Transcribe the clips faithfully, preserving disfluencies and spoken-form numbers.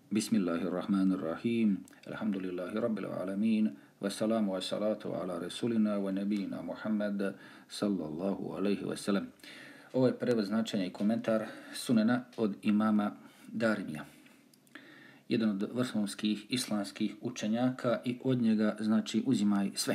Bismillahirrahmanirrahim. Alhamdulillahi rabbil alamin. Wassalamu wassalatu ala rasulina wa nabijina Muhammad sallallahu alaihi wasallam. Ovo je prevod značenja i komentar sunena od imama Darimija. Jedan od vrhunskih islamskih učenjaka i od njega znači uzimaj sve.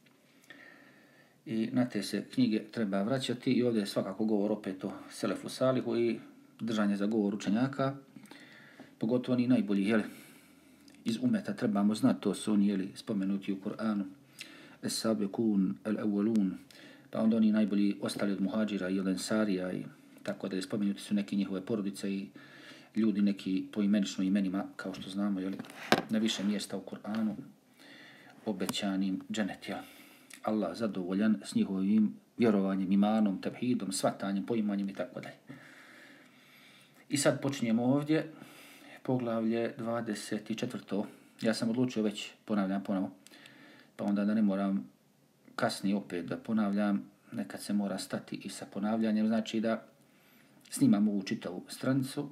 I na te se knjige treba vraćati i ovdje je svakako govor opet o Selefu Salihu i držanje za govor učenjaka, pogotovo oni najbolji, jeli, iz umeta trebamo znati, to su oni, jeli, spomenuti u Kur'anu, Es-Sabekun, El-Awwalun, pa onda oni najbolji ostali od muhađira i od ensarija i tako da je spomenuti su neki njihove porodice i ljudi neki poimenično imenima, kao što znamo, jeli, na više mjesta u Kur'anu, obećanim dženet, jeli. Allah zadovoljan s njihovim vjerovanjem, imanom, tevhidom, svatanjem, poimanjem i tako dalje. I sad počinjemo ovdje poglavlje dvadeset četvrto. Ja sam odlučio već, ponavljam ponovo, pa onda da ne moram kasnije opet da ponavljam, nekad se mora stati i sa ponavljanjem, znači da snimam ovu čitavu stranicu,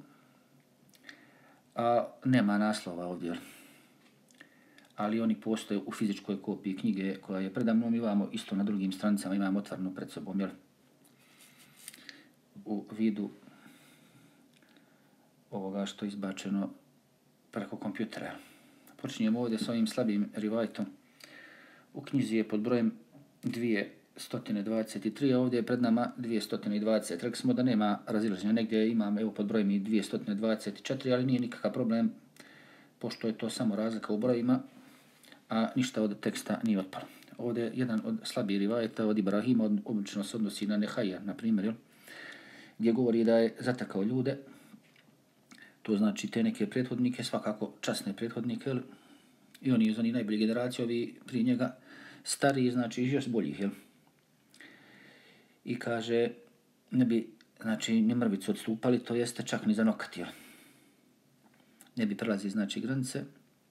a nema naslova ovdje, ali oni postoje u fizičkoj kopiji knjige koja je predamnom, imamo isto na drugim stranicama, imamo otvoreno pred sobom, jel? U vidu ovoga što je izbačeno preko kompjutera. Počinjemo ovdje s ovim slabim rivajtom. U knjizi je pod brojem dvjesto dvadeset tri, a ovdje je pred nama dvjesto dvadeset. Rekli smo da nema razilaženja, negdje imam evo pod brojem i dvjesto dvadeset četiri, ali nije nikakav problem, pošto je to samo razlika u brojima, a ništa od teksta nije otpalo. Ovdje je jedan od slabih rivajeta od Ibrahima, od, obično se odnosi na Nehaja, na primjer, jel? Gdje govori da je zatakao ljude, to znači te neke prethodnike, svakako časne prethodnike, jel? I oni iz onih najboljih generacija, ovi prije njega stariji, znači još boljih, jel? I kaže, ne bi, znači, ni mrvicu odstupali, to jeste čak ni za nokat, jel? Ne bi prelazi, znači, granice.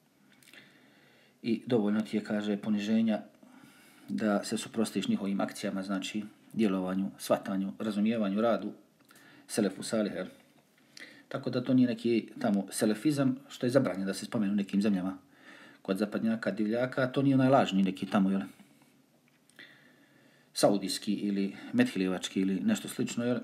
I dovoljno ti je, kaže, poniženja da se suprostiš njihovim akcijama, znači, djelovanju, svatanju, razumijevanju, radu, Selefu Salih, jel? Tako da to nije neki tamo selefizam, što je zabranjeno da se spomenu u nekim zemljama kod zapadnjaka, divljaka, to nije onaj lažni neki tamo, jel? Saudijski ili methilivački ili nešto slično, jel?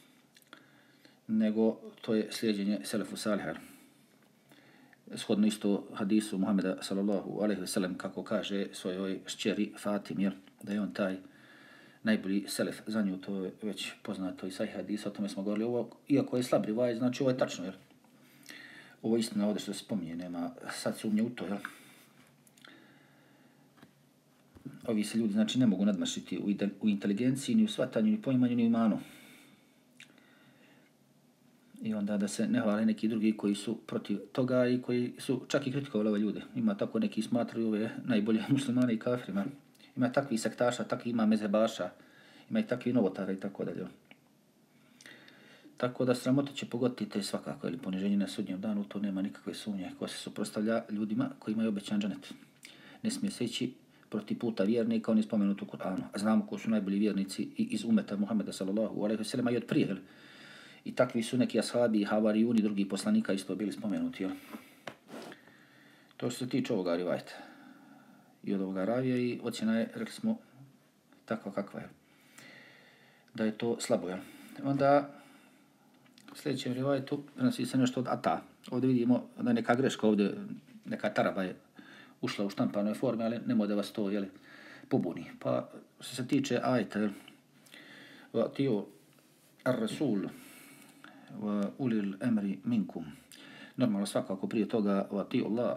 Nego to je slijedjenje Selefu Salih, jel? Shodno isto hadisu Muhameda sallallahu alejhi ve sellem, kako kaže svojoj šćeri Fatim, jel? Da je on taj najbolji selef za nju, to je već poznato i sahih hadisa, o tome smo govorili. Ovo, iako je slab rivaj, znači ovo je tačno, jer ovo je istina ovdje što se spominje, nema sad sumnje u to, jel? Ovi se ljudi, znači, ne mogu nadmašiti u, u inteligenciji, ni u svatanju, ni poimanju, ni u imanu. I onda da se ne hvale neki drugi koji su protiv toga i koji su čak i kritikovali ove ljude. Ima tako neki smatraju ove najbolje muslimane i kafirima. Ima takvi sektaša, takvi ima mezhebaša, ima i takvi novotara i tako dalje. Tako da sramota će pogoditi te svakako, ili poniženje na sudnjem danu, to nema nikakve sumnje, ko se suprotstavlja ljudima koji imaju obećan dženet. Ne smije se ići protiv puta vjernika, on je spomenut u Kur'anu. A znamo ko su najbolji vjernici i iz umeta Muhameda sallallahu alejhi ve sellem i od prije, jel? I takvi su neki ashabi, havarijuni, drugi poslanika isto bili spomenuti, jel? To što se tiče ovoga rivajta i od ovoga ravija, i ocjena je, rekli smo, takva kakva je. Da je to slabo, jel? Onda u sljedećem rivajtu prenosi se nešto od Ata. Ovdje vidimo da je neka greška, ovdje neka taraba je ušla u štampanoj forme, ali nemoj da vas to, jel, pobuni. Pa što se tiče ajta, jel? Tio ar-Rasul wa ulil emri minkum. Normalno svakako prije toga wa tio Allah.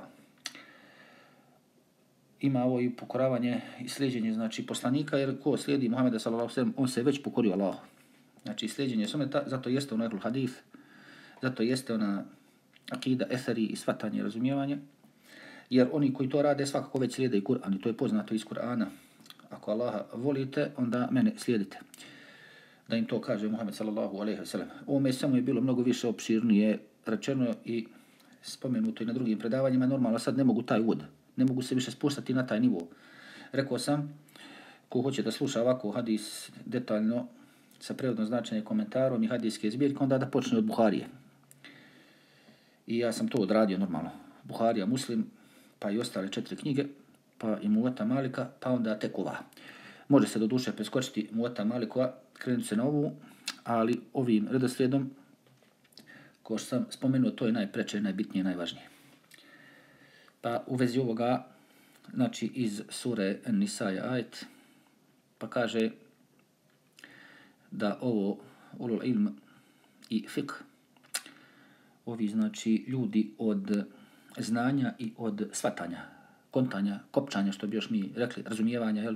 Ima ovo i pokoravanje i slijedjenje, znači, poslanika, jer ko slijedi Muhameda sallallahu alejhi ve sellem, on se već pokorio Allahu. Znači, slijedjenje sunneta, zato jeste ono ehlul hadith, zato jeste ona akida, eseri i svatanje, razumijevanje, jer oni koji to rade svakako već slijede i Kur'an, i to je poznato iz Kur'ana. Ako Allaha volite, onda mene slijedite. Da im to kaže Muhammed sallallahu alejhi ve sellem. Ovome samo je bilo mnogo više opširnije rečeno i spomenuto i na drugim predavanjima. Normalno sad ne mogu taj uvod, ne mogu se više spustati na taj nivo. Rekao sam, ko hoće da sluša ovako hadis detaljno, sa prevodno značenje komentarom i hadijske zbirke, onda da počne od Buharije. I ja sam to odradio normalno. Buharija, Muslim, pa i ostale četiri knjige, pa i Muwatta Malika, pa onda tek ova. Može se do duše preskočiti Muwatta Malikova, krenuti se na ovu, ali ovim redoslijedom, kao što sam spomenuo, to je najpreče, najbitnije, najvažnije. Pa u vezi ovoga, znači iz sure Nisaja ajet, pa kaže da ovo ulul ilm i fiqh, ovi znači ljudi od znanja i od svatanja, kontanja, kopčanja, što bi još mi rekli, razumijevanja, jel?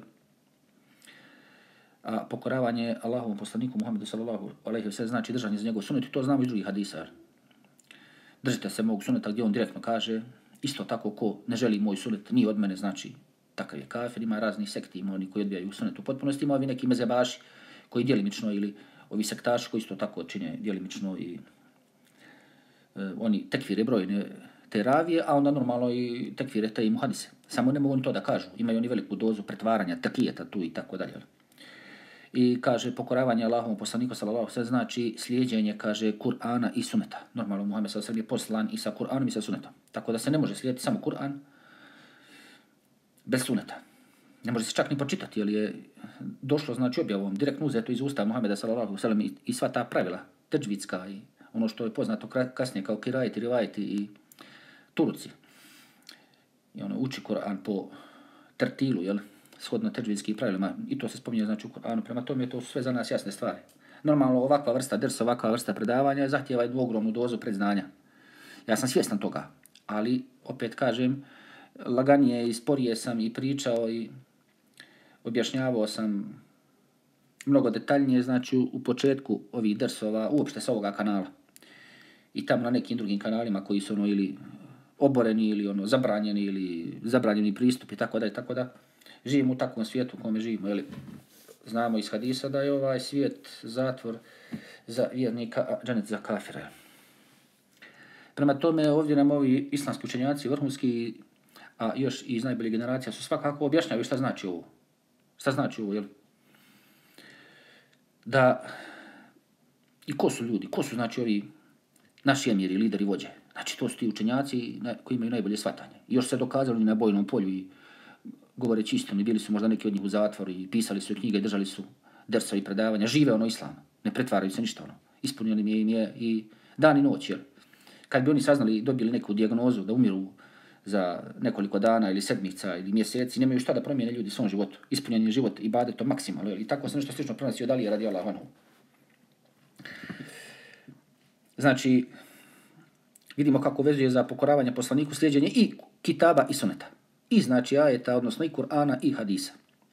A pokoravanje Allahovom poslaniku Muhammedu sallallahu alejhi ve sellem znači držanje za njegov sunet i to znamo iz drugih hadisa. Držite se mog suneta gdje on direktno kaže isto tako ko ne želi moj sunet ni od mene, znači takav je kafir. Ima raznih sekti, ima oni koji odbijaju sunet u potpunosti, ima ovi neki mezebaši koji djelimično ili ovi sektaši koji isto tako čine djelimično i e, oni tekfire brojne te ravije, a onda normalno i tekfire te i muhadise. Samo ne mogu oni to da kažu. Imaju oni veliku dozu pretvaranja, takijeta tu i tako dalje. I kaže pokoravanje Allahovom poslaniku sallallahu alejhi ve sellem znači slijeđenje, kaže, Kur'ana i suneta. Normalno Muhammed sallallahu alejhi ve sellem je poslan i sa Kur'anom i sa sunetom. Tako da se ne može slijediti samo Kur'an bez suneta. Ne može se čak ni pročitati, jer je došlo znači objavom direktno uzeto iz usta Muhammeda sallallahu alejhi ve sellem i, i sva ta pravila tedžvidska i ono što je poznato kasnije kao kirajeti, rivajeti i turuci. I ono uči Kur'an po tertilu, jel? Shodno tedžvidskim pravilima, i to se spominje znači u Kur'anu. Prema tome to su sve za nas jasne stvari. Normalno ovakva vrsta dersa, ovakva vrsta predavanja zahtijeva jednu ogromnu dozu predznanja. Ja sam svjestan toga, ali opet kažem, laganije i sporije sam i pričao i objašnjavao sam mnogo detaljnije, znači u početku ovih dersova, uopšte sa ovoga kanala. I tamo na nekim drugim kanalima koji su ono ili oboreni ili ono zabranjeni ili zabranjeni pristup i tako da i tako da. Živimo u takvom svijetu u kome živimo, jel? Znamo iz hadisa da je ovaj svijet zatvor za vjernika, a dženet za kafira. Prema tome, ovdje nam ovi islamski učenjaci, vrhunski, a još iz najbolje generacija, su svakako objašnjavaju šta znači ovo. Šta znači ovo, jel? Da, i ko su ljudi, ko su znači ovi naši emiri, lideri, vođe. Znači to su ti učenjaci koji imaju najbolje shvatanje. I još se dokazali na bojnom polju i govoreći istinu, bili su možda neki od njih u zatvoru i pisali su knjige, držali su dersovi predavanja, žive ono islam, ne pretvaraju se ništa ono. Ispunjeno im je, im je i dan i noć, jel? Kad bi oni saznali i dobili neku dijagnozu da umiru za nekoliko dana ili sedmica ili mjeseci, nemaju šta da promijene ljudi svom životu. Ispunjen je život i bade to maksimalno, jel? I tako se nešto slično prenosi od Alije radijallahu anhu. Znači, vidimo kako vezuje za pokoravanje poslaniku slijeđenje i kitaba i suneta. I znači ajeta, odnosno i Kur'ana i hadisa.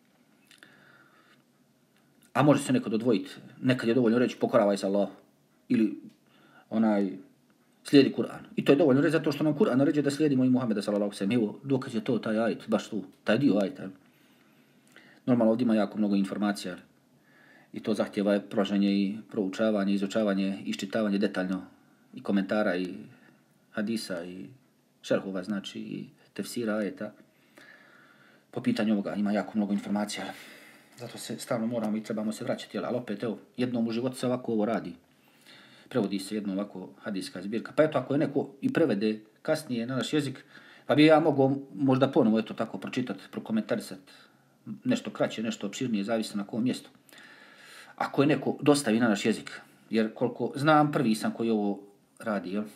A može se nekad odvojiti. Nekad je dovoljno reći pokoravaj se Allah. Ili onaj slijedi Kur'an. I to je dovoljno reći zato što nam Kur'an naređuje da slijedimo i Muhammeda sallallahu alejhi ve sellem. Evo dokaz je to taj ajet, baš tu, taj dio ajeta. Normalno ovdje ima jako mnogo informacija. I to zahtjeva proženje i proučavanje, izučavanje, iščitavanje detaljno i komentara i hadisa i šerhova, znači i tefsira ajeta. Po pitanju ovoga ima jako mnogo informacija. Zato se stalno moramo i trebamo se vraćati. Ali opet, evo, jednom u životu se ovako ovo radi. Prevodi se jedno ovako hadijska zbirka. Pa eto, ako je neko i prevede kasnije na naš jezik, pa bi ja mogao možda ponovo eto tako pročitati, prokomentarisati nešto kraće, nešto opširnije, zavisno na kom mjestu. Ako je neko dostavi na naš jezik, jer koliko znam, prvi sam koji ovo radi, jel?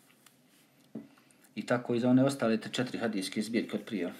I tako i za one ostale te četiri hadijske zbirke od prije.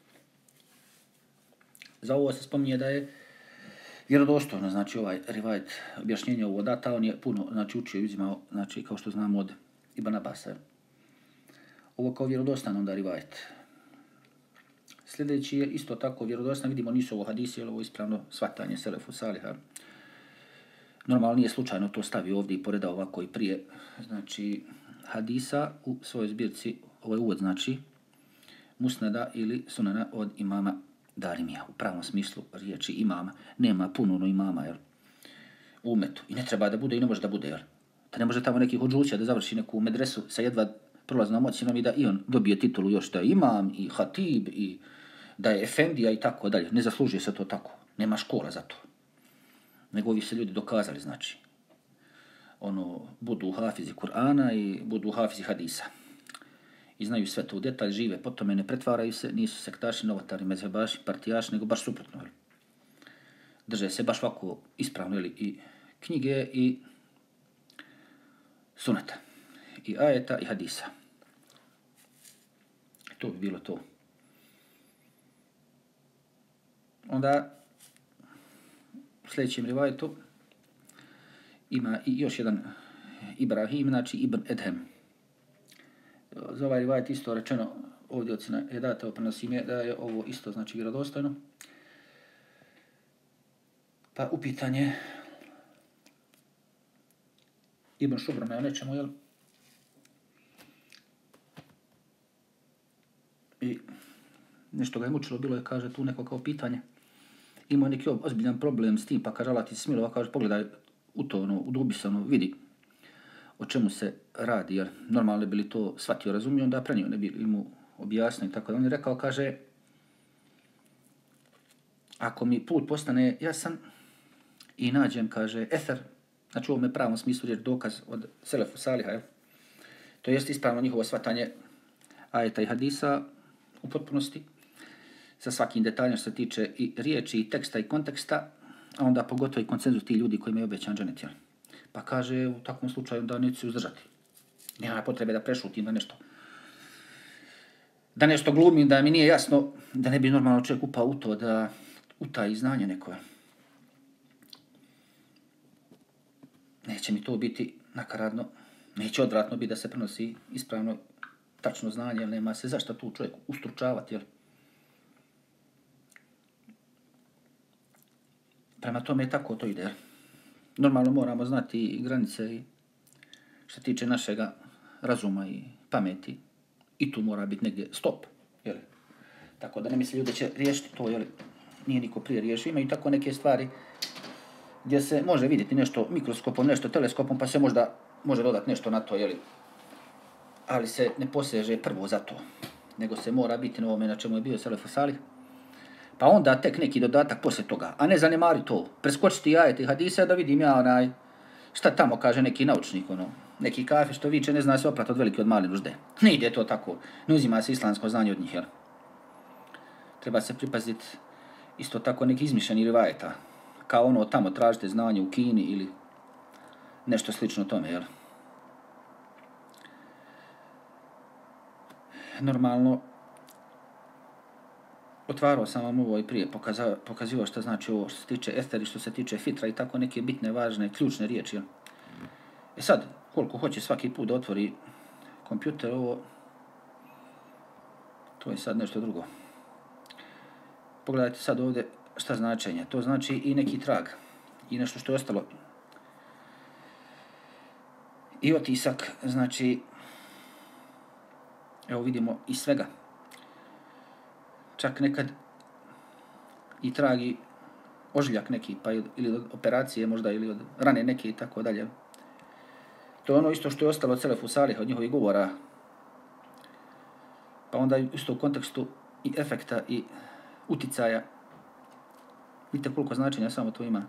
Za ovo se spominje da je vjerodostojno, znači ovaj rivajet objašnjenja ovo data, on je puno znači, učio i uzimao, znači kao što znamo od Ibn Abasa. Ovo kao vjerodostojno onda rivajet. Sljedeći je isto tako vjerodostojno, vidimo nisu ovo hadisi, jer ovo je ispravno shvatanje selefu saliha. Normalno nije slučajno to stavio ovdje i poredao ovako i prije. Znači hadisa u svojoj zbirci, ovo je uvod znači musnada ili sunana od imama Darimija, u pravom smislu riječi imama. Nema puno no imama, jel? U umetu. I ne treba da bude i ne može da bude, jel? Da ne može tamo neki hođuća da završi neku medresu sa jedva prolaznom ocjenom i da i on dobije titulu još da je imam i hatib i da je efendija i tako dalje. Ne zaslužuje se to tako. Nema škola za to. Nego ovi se ljudi dokazali, znači. ono, budu hafizi Kur'ana i budu hafizi hadisa. I znaju sve to u detalj, žive po tome, ne pretvaraju se, nisu sektaši, novotari, mezhebaši, partijaši, nego baš suprotno. Drže se baš ovako ispravno ili i knjige i suneta, i ajeta i hadisa. To bi bilo to. Onda u sljedećem rivajetu ima i još jedan Ibrahim, znači Ibn Edhem. Za ovaj rivajet isto rečeno ovdje ocjena je data, prenosi ime da je ovo isto znači vjerodostojno. Pa upitanje Ibn Šubrama o nečemu, jel? I nešto ga je mučilo, bilo je, kaže, tu neko kao pitanje. Imao neki ozbiljan problem s tim, pa kaže, Allah ti se smilova, kaže, pogledaj u to, ono, udubi se, ono, vidi o čemu se radi, jer normalno bi li to shvatio, razumio, onda prenio, ne bi li mu objasnio i tako da. On je rekao, kaže, ako mi put postane jasan i nađem, kaže, efer, znači u ovome pravom smislu riječ dokaz od Selefu Saliha, jel? To jest ispravno njihovo shvatanje ajeta i hadisa u potpunosti, sa svakim detaljem što se tiče i riječi, i teksta, i konteksta, a onda pogotovo i konsenzus ti ljudi kojima je obećan dženet, jel? Pa kaže, u takvom slučaju da neću se uzdržati. Nema potrebe da prešutim, da nešto da nešto glumim, da mi nije jasno, da ne bi normalno čovjek upao u to, da utaji znanje neko. Neće mi to biti nakaradno, neće odvratno biti da se prenosi ispravno, tačno znanje, jer nema se zašto tu čovjek ustručavati, jel? Prema tome tako to ide. Normalno moramo znati i granice i što se tiče našega razuma i pameti. I tu mora biti negdje stop. Jel? Tako da ne misli ljudi će riješiti to, jel? Nije niko prije riješio. Imaju tako neke stvari gdje se može vidjeti nešto mikroskopom, nešto teleskopom, pa se možda može dodati nešto na to, jel? Ali se ne poseže prvo za to, nego se mora biti na ovome na čemu je bio Selefu Salih. Pa onda tek neki dodatak poslije toga, a ne zanemari to. Preskočiti ajete i hadise da vidim ja onaj, šta tamo kaže neki naučnik, ono, neki kafe što viče, ne zna se oprat od velike od male nužde. Ne ide to tako, ne uzima se islamsko znanje od njih, jel? Treba se pripaziti isto tako neki izmišljeni rivajeta, kao ono tamo tražite znanje u Kini ili nešto slično tome, jel? Normalno, otvarao sam vam ovo i prije, pokazao, pokazivao što znači ovo što se tiče eteri, što se tiče fitra i tako neke bitne, važne, ključne riječi. Jel? E sad, koliko hoće svaki put da otvori kompjuter, ovo, to je sad nešto drugo. Pogledajte sad ovdje šta značenje. To znači i neki trag, i nešto što je ostalo. I otisak, znači, evo vidimo iz svega. Čak nekad i tragi ožiljak neki, pa ili od operacije možda, ili od rane neke i tako dalje. To je ono isto što je ostalo od Selefu Saliha, od njihovih govora. Pa onda isto u kontekstu i efekta i uticaja. Vidite koliko značenja samo to ima.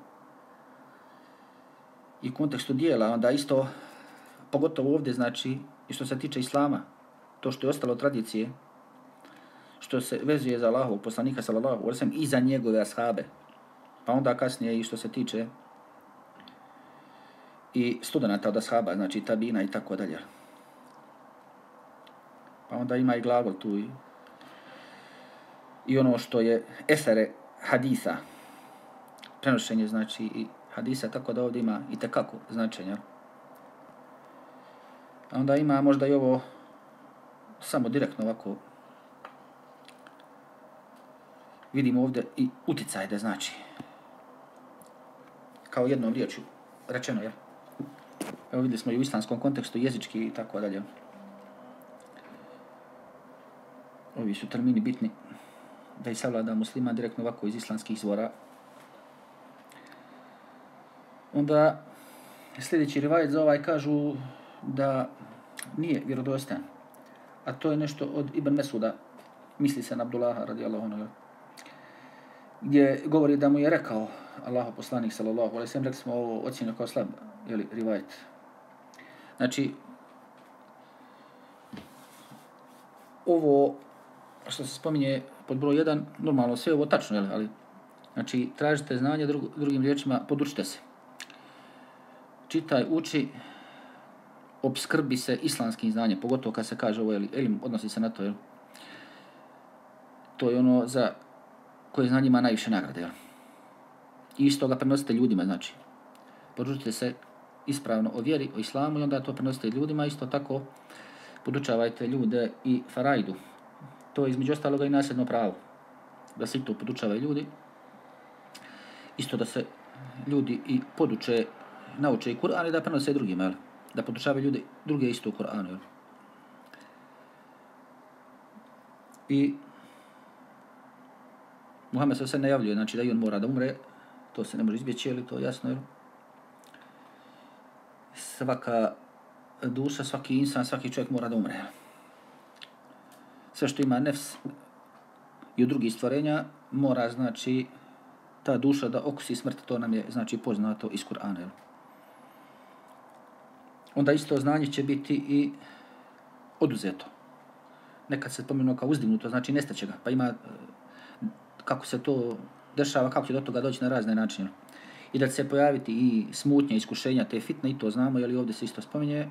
I u kontekstu dijela, onda isto, pogotovo ovdje znači, i što se tiče islama, to što je ostalo od tradicije, što se vezuje za Allahovog poslanika sallallahu alejhi ve sellem i za njegove ashabe. Pa onda kasnije i što se tiče i studenata od ashaba, znači tabina i tako dalje. Pa onda ima i glagol tu i, i ono što je esere hadisa, prenošenje znači i hadisa, tako da ovdje ima i tekako značenja. A onda ima možda i ovo samo direktno ovako. Vidimo ovdje i uticaj da znači. Kao jednom riječju rečeno, jel? Evo vidjeli smo i u islamskom kontekstu jezički i tako dalje. Ovi su termini bitni da i savlada muslima direktno ovako iz islamskih izvora. Onda sljedeći rivajet za ovaj kažu da nije vjerodostojan. A to je nešto od Ibn Mesuda, misli se na Abdullaha radijallahu anhu, gdje govori da mu je rekao Allahu poslanik sallallahu alejhi ve sellem, rekli smo ovo ocjenjeno kao slab, jeli, rivajet. Znači, ovo što se spominje pod broj jedan, normalno sve ovo tačno, jel? Ali, znači, tražite znanje, drug, drugim riječima, podučite se. Čitaj, uči, opskrbi se islamskim znanjem, pogotovo kad se kaže ovo, jel, elim, odnosi se na to, jel? To je ono za koje znanje ima najviše nagrade, jel? I isto ga prenosite ljudima, znači. Podučite se ispravno o vjeri, o islamu i onda to prenosite ljudima, isto tako podučavajte ljude i faraidu. To je između ostaloga i nasljedno pravo. Da se i to podučavaju ljudi. Isto da se ljudi i poduče, nauče i Kur'an i da prenose drugima, jel? Da podučavaju ljudi druge isto u Kur'anu, jel? I Muhammed se sve najavljuje, znači da i on mora da umre, to se ne može izbjeći, jel? To je jasno, jel? Svaka duša, svaki insan, svaki čovjek mora da umre. Sve što ima nefs i od drugih stvorenja mora, znači, ta duša da okusi smrt, to nam je, znači, poznato iz Kur'ana. Onda isto znanje će biti i oduzeto. Nekad se spomenuo kao uzdignuto, znači nestaće ga, pa ima kako se to dešava, kako će do toga doći na razne načine. I da će se pojaviti i smutnje, iskušenja, te fitne, i to znamo, jer ovdje se isto spominje.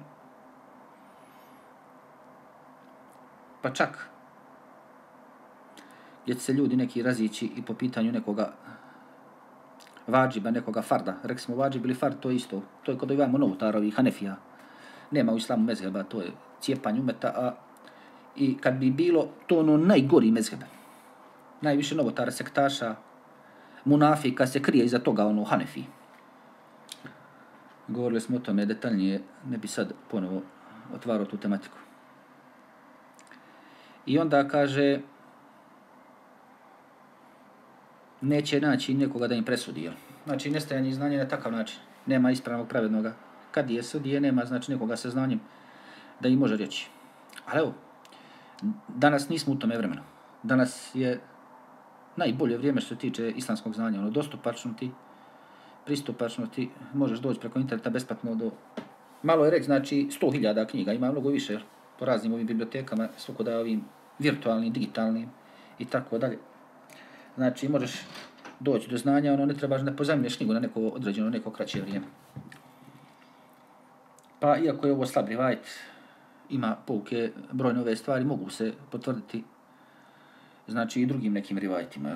Pa čak gdje će se ljudi neki razići i po pitanju nekoga vadžiba, nekoga farda. Rekli smo vadžib ili fard, to je isto. To je kod imamo novotarovi, hanefija. Nema u islamu mezheba, to je cijepanje umeta, a i kad bi bilo to ono najgori mezhebe. Najviše novotara, sektaša, munafika se krije iza toga, ono, hanefi. Govorili smo o tome detaljnije, ne bi sad ponovo otvarao tu tematiku. I onda kaže, neće naći nekoga da im presudi. Znači, nestajanje i znanje na takav način. Nema ispravnog pravednoga. Kad je sudije, nema, znači, nekoga sa znanjem da im može reći. Ali evo, danas nismo u tome vremenu. Danas je najbolje vrijeme što se tiče islamskog znanja. Ono, dostupačno ti, pristupačno ti, možeš doći preko interneta besplatno do... Malo je reći, znači, sto hiljada knjiga, ima mnogo više, po raznim ovim bibliotekama, svako da ovim virtualnim, digitalnim i tako dalje. Znači, možeš doći do znanja, ono, ne trebaš da pozajmlješ knjigu na neko određeno, neko kraće vrijeme. Pa, iako je ovo slab rivajt, ima pouke, brojne ove stvari mogu se potvrditi, znači, i drugim nekim rivajtima.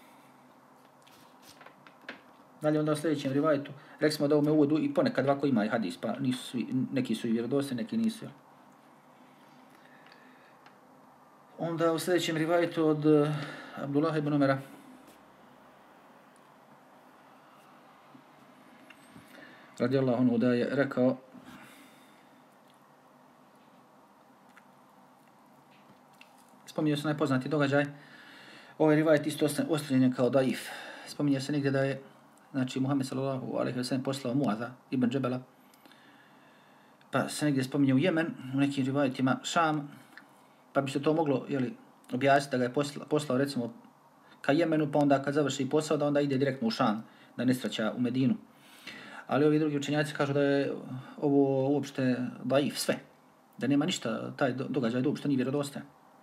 Dalje, onda u sljedećem rivajtu, rekli smo da u me uvodu i ponekad ovako ima i hadis, pa nisu svi, neki su i vjerodostojni, neki nisu. Onda u sljedećem rivajtu od uh, Abdullah ibn Umara, radijallahu anhu, da je rekao, spominje se najpoznati događaj, ovaj rivajt isto ostavljen kao daif. Spominje se negdje da je, znači, Muhammed sallallahu alejhi ve sellem poslao Muaza ibn Džebela, pa se negdje spominje u Jemen, u nekim rivajtima Šam, pa bi se to moglo, jeli, objasniti da ga je poslao, poslao, recimo, ka Jemenu, pa onda kad završi posao, da onda ide direktno u Šam, da ne sreća u Medinu. Ali ovi drugi učenjaci kažu da je ovo uopšte daif, sve. Da nema ništa, taj događaj da uopšte nije vjerodostojan.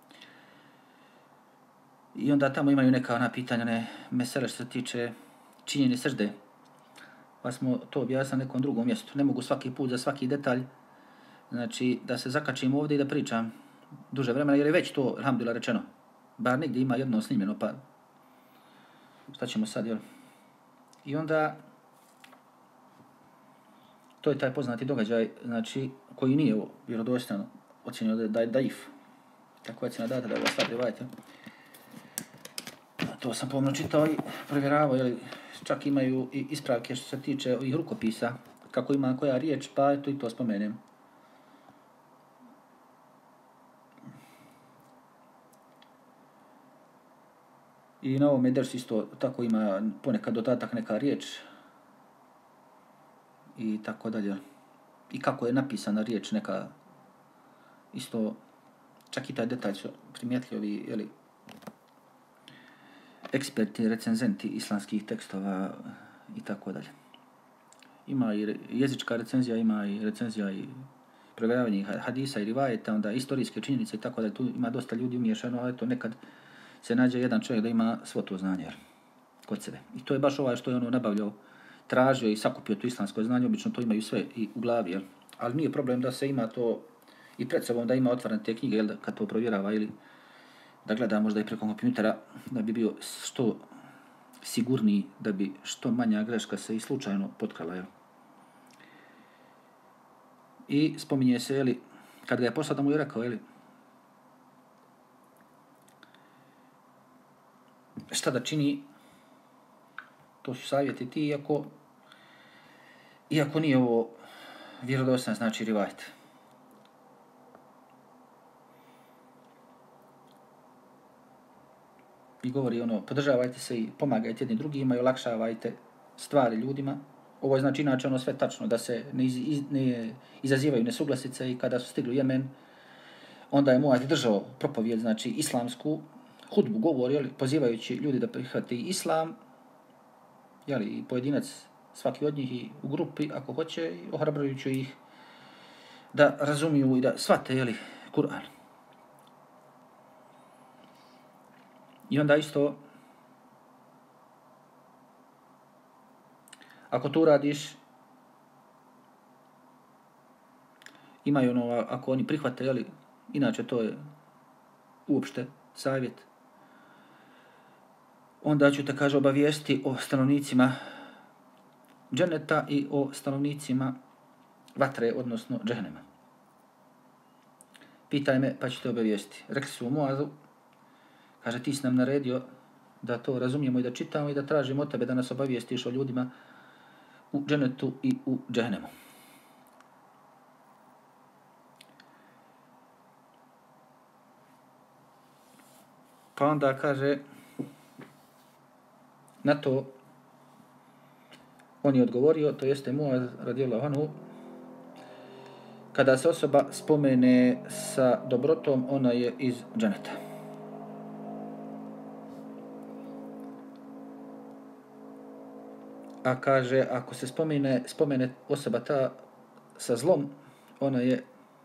I onda tamo imaju neka ona pitanja, ne, mesele što se tiče činjenja sežde. Pa smo to objasnili na nekom drugom mjestu. Ne mogu svaki put za svaki detalj, znači, da se zakačim ovdje i da pričam duže vremena, jer je već to, alhamdulillah, rečeno. Bar negdje ima jedno snimljeno, pa šta ćemo sad, jel? I onda, to je taj poznati događaj, znači, koji nije vjerodostojno ocjenio da je daif. Tako je ocjena data da je ovo slab rivajt, jel? To sam pomno čitao i provjeravao, jel, čak imaju i ispravke što se tiče ovih rukopisa, kako ima koja riječ, pa eto i to spomenem. I na ovome dersu isto tako ima ponekad dodatak neka riječ i tako dalje. I kako je napisana riječ neka, isto, čak i taj detalj su primijetljivi, jeli, eksperti, recenzenti islamskih tekstova i tako dalje. Ima i jezička recenzija, ima i recenzija i provjeravanje hadisa i rivajeta, onda istorijske činjenice i tako da tu ima dosta ljudi umiješano, ali to nekad se nađe jedan čovjek da ima svo to znanje kod sebe. I to je baš ovaj što je ono nabavljao, tražio i sakupio to islamsko znanje, obično to imaju sve i u glavi, jel? Ali nije problem da se ima to i pred sobom, da ima otvorene te knjige, jel, kad to provjerava ili da gleda možda i preko kompjutera, da bi bio što sigurniji, da bi što manja greška se i slučajno potkrala, jel? I spominje se, jel, kad ga je poslao da mu je rekao, jel, šta da čini, to su savjeti ti, iako, iako nije ovo vjerodostan, znači rivajt. I govori ono, podržavajte se i pomagajte jedni drugima i olakšavajte stvari ljudima. Ovo je znači inače ono sve tačno, da se ne, iz, iz, ne izazivaju nesuglasice i kada su stigli u Jemen, onda je Muad držao propovijed, znači islamsku, hudbu govori, jeli, pozivajući ljudi da prihvati islam, jeli, i pojedinac svaki od njih i u grupi, ako hoće, i ohrabrujući ih da razumiju i da shvate, jeli, Kur'an. I onda isto, ako to uradiš, imaju ono, ako oni prihvate, jeli, inače to je uopšte savjet, onda ću te, kaže, obavijesti o stanovnicima dženeta i o stanovnicima vatre, odnosno džehennema. Pitaj me, pa ću te obavijesti. Rekli su Muazu, kaže, ti si nam naredio da to razumijemo i da čitamo i da tražimo od tebe da nas obavijestiš o ljudima u dženetu i u džehennemu. Pa onda kaže, na to on je odgovorio, to jeste Muaz radijallahu anhu, kada se osoba spomene sa dobrotom, ona je iz dženeta. A kaže, ako se spomene, spomene osoba ta sa zlom, ona je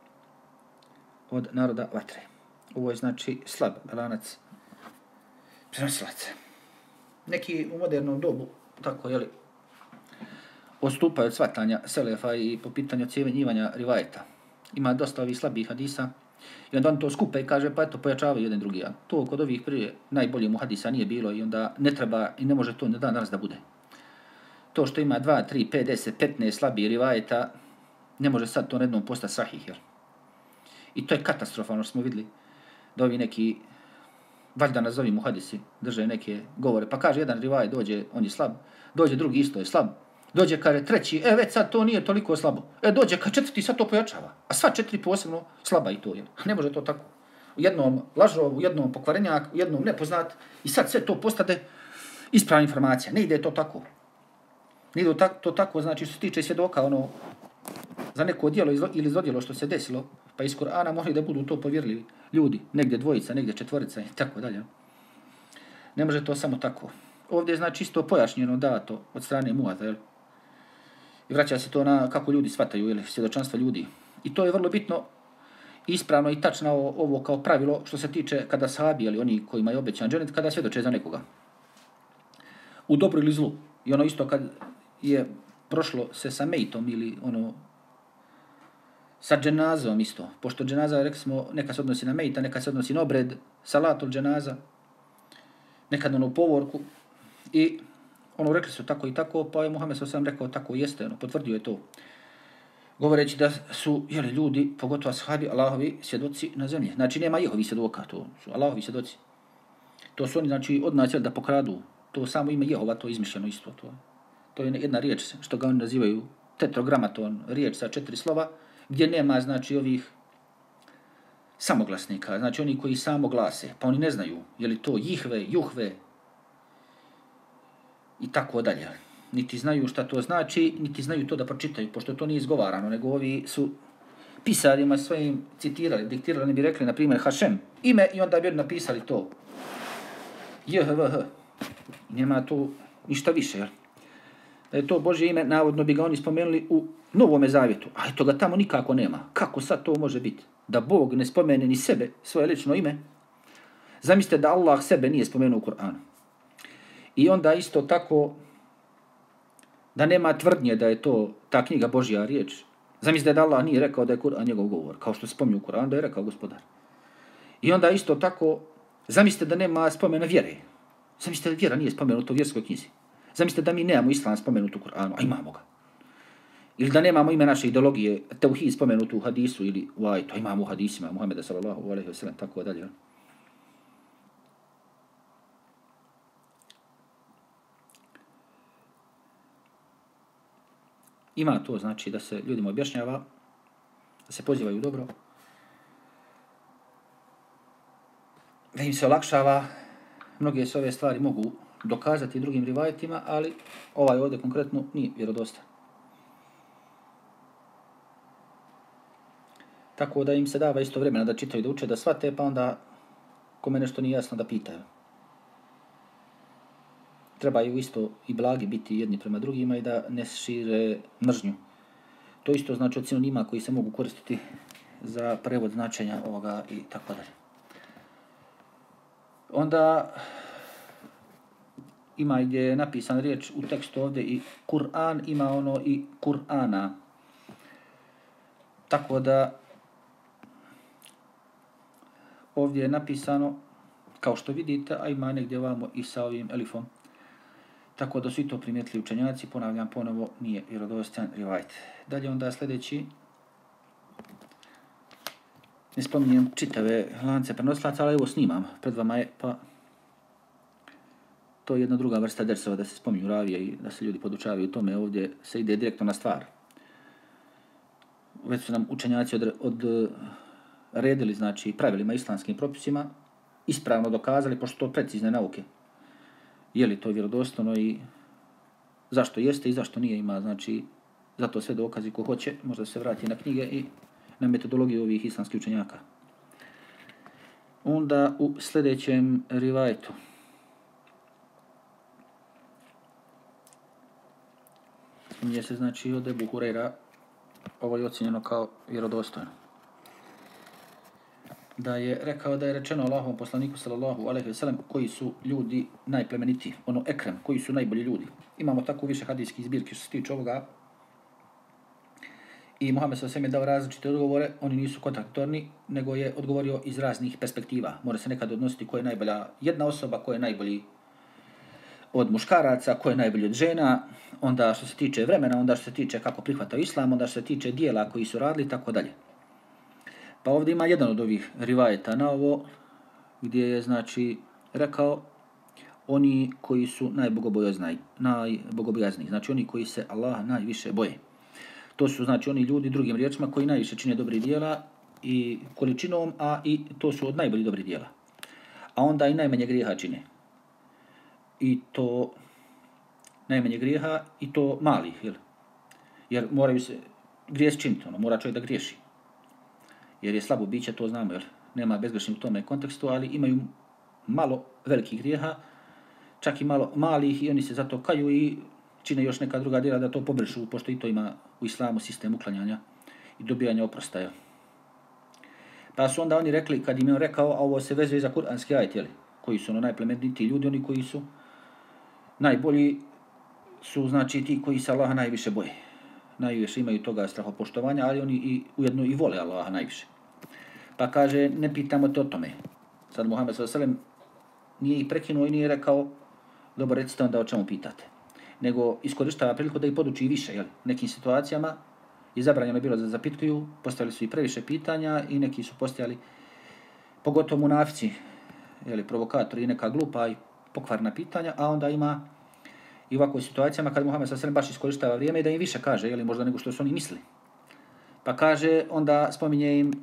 od naroda vatre. Ovo je znači slab lanac prenosilaca. Neki u modernom dobu, tako, jeli, odstupaju od shvatanja selefa i po pitanju ocjenjivanja rivajeta. Ima dosta ovih slabih hadisa i onda on to skupe i kaže, pa eto, pojačavaju jedan drugi. A to kod ovih prije najbolje mu hadisa nije bilo i onda ne treba i ne može to ni dan danas da bude. To što ima dva, tri, pet, deset, petnaest slabih rivajeta, ne može sad to na jednom postati sahih, jel? I to je katastrofa, ono što smo vidjeli, da ovi neki, valjda nazovi mu hadisi, drže neke govore, pa kaže jedan rivajet dođe, on je slab, dođe drugi isto je slab, dođe kaže treći, e već sad to nije toliko slabo, e dođe kaže četvrti, sad to pojačava, a sva četiri posebno slaba i to je. Ne može to tako. U jednom lažov, u jednom pokvarenjak, u jednom nepoznat i sad sve to postade ispravna informacija. Ne ide to tako. Ne ide to tako, znači što se tiče svjedoka, ono, za neko djelo ili zlodjelo što se desilo, pa iz Kur'ana mohli da budu to povjerljivi ljudi, negdje dvojica, negdje četvorica i tako dalje. Ne može to samo tako. Ovdje je znači isto pojašnjeno dato od strane Muaza, jel? I vraća se to na kako ljudi shvataju, jel, svjedočanstva ljudi. I to je vrlo bitno, ispravno i tačno ovo kao pravilo što se tiče kada sahabi, jel, oni kojima je obećan dženet, kada svjedoče za nekoga. U dobru ili zlu. I ono isto kad je prošlo se sa mejtom ili ono sa dženazom isto. Pošto dženaza, rekli smo, neka se odnosi na mejta, neka se odnosi na obred, salatul dženaza, nekad ono povorku. I ono rekli su tako i tako, pa je Muhammed sam rekao tako jeste, ono, potvrdio je to. Govoreći da su, jeli, ljudi, pogotovo ashabi, Allahovi svjedoci na zemlji. Znači nema Jehovi svjedoka, to su Allahovi svjedoci. To su oni, znači, od nas, jel, da pokradu. To samo ime Jehova, to je izmišljeno isto. To, to je jedna riječ, što ga oni nazivaju tetrogramaton, riječ sa četiri slova, gdje nema, znači, ovih samoglasnika, znači oni koji samo glase, pa oni ne znaju, je li to Jihve, Juhve i tako dalje. Niti znaju šta to znači, niti znaju to da pročitaju, pošto to nije izgovarano, nego ovi su pisarima svojim citirali, diktirali, oni bi rekli, na primjer, Hašem, ime, i onda bi napisali to. J H V H. Nema tu ništa više, jel? Da je to Božje ime, navodno bi ga oni spomenuli u Novome Zavjetu, ali toga tamo nikako nema. Kako sad to može biti? Da Bog ne spomene ni sebe, svoje lično ime. Zamislite da Allah sebe nije spomenuo u Kur'anu. I onda isto tako da nema tvrdnje da je to ta knjiga Božja riječ. Zamislite da Allah nije rekao da je Kur'an njegov govor, kao što spominje u Kur'anu da je rekao Gospodar. I onda isto tako, zamislite da nema spomena vjere. Zamislite da vjera nije spomenuta u vjerskoj knjizi. Zamislite da mi nemamo islam spomenut u Kur'anu, a imamo ga. Ili da nemamo ime naše ideologije, tauhid spomenut u hadisu ili u ajetu, a imamo u hadisima Muhameda sallallahu alejhi ve sellem, tako dalje. Ima to, znači, da se ljudima objašnjava, da se pozivaju dobro, da im se olakšava, mnoge se ove stvari mogu dokazati drugim rivajetima, ali ovaj ovdje konkretno nije vjerodostan. Tako da im se dava isto vremena da čitaju, da uče, da shvate, pa onda kome nešto nije jasno da pitaju. Trebaju isto i blagi biti jedni prema drugima i da ne šire mržnju. To isto znači od sinonima koji se mogu koristiti za prevod značenja ovoga i tako dalje. Onda ima gdje je napisan riječ u tekstu ovdje i Kur'an, ima ono i Kur'ana. Tako da ovdje je napisano, kao što vidite, a ima negdje ovamo i sa ovim elifom. Tako da su i to primijetili učenjaci, ponavljam ponovo, nije vjerodostan rivajet. Dalje onda sljedeći, ne spominjem čitave lance prenoslaca, ali evo snimam, pred vama je, pa to je jedna druga vrsta dersova da se spominju ravije i da se ljudi podučavaju tome, ovdje se ide direktno na stvar. Već su nam učenjaci od, od redili, znači, pravilima, islamskim propisima, ispravno dokazali, pošto to precizne nauke. Je li to vjerodostojno i zašto jeste i zašto nije, ima, znači, zato sve dokazi ko hoće, možda se vrati na knjige i na metodologiju ovih islamskih učenjaka. Onda u sljedećem rivajetu. Spominje se, znači, od Ebu Hurajra, ovo je ocjenjeno kao vjerodostojno. Da je rekao da je rečeno Allahovom poslaniku sallallahu alejhi ve sellem koji su ljudi najplemenitiji, ono ekrem, koji su najbolji ljudi. Imamo tako više hadijskih zbirki što se tiče ovoga. I Muhammed sallallahu alejhi ve sellem je dao različite odgovore, oni nisu kontradiktorni, nego je odgovorio iz raznih perspektiva. Mora se nekad odnositi ko je najbolja jedna osoba, ko je najbolji od muškaraca, ko je najbolji od žena, onda što se tiče vremena, onda što se tiče kako prihvataju islam, onda što se tiče dijela koji su radili, tako dalje. Pa ovdje ima jedan od ovih rivajeta na ovo, gdje je, znači, rekao oni koji su najbogobojazniji, najbogobojazniji, znači oni koji se Allaha najviše boje. To su, znači, oni ljudi, drugim riječima, koji najviše čine dobri dijela i količinom, a i to su od najboljih dobrih dijela. A onda i najmanje grijeha čine. I to najmanje grijeha i to malih, jel? Jer moraju se griješ činiti, ono, mora čovjek da griješi. Jer je slabo biće, to znamo, jer nema bezgrešnih u tome kontekstu, ali imaju malo velikih grijeha, čak i malo malih i oni se zato kaju i čine još neka druga djela da to pobrišu, pošto i to ima u islamu sistem uklanjanja i dobijanja oprostaja. Pa su onda oni rekli, kad im je on rekao, a ovo se vezuje za kuranski ajet, jeli, koji su ono najplemenitiji ljudi, oni koji su najbolji su, znači, ti koji se Allaha najviše boje. Najviše imaju toga strahopoštovanja, ali oni i ujedno i vole Allaha najviše. Pa kaže, ne pitamo te o tome. Sad Muhammed sallallahu alejhi ve sellem nije ih prekinuo i nije rekao, dobro, recite onda o čemu pitate. Nego iskorištava priliku da ih poduči više, jel? Nekim situacijama i zabranjeno je bilo da zapitkuju, postavili su i previše pitanja i neki su postojali, pogotovo munafici, jel, provokatori i neka glupa i pokvarna pitanja, a onda ima i u ovakvoj situacijama kad Muhammed sallallahu alejhi ve sellem baš iskorištava vrijeme i da im više kaže, jel, možda nego što su oni mislili. Pa kaže, onda spominje im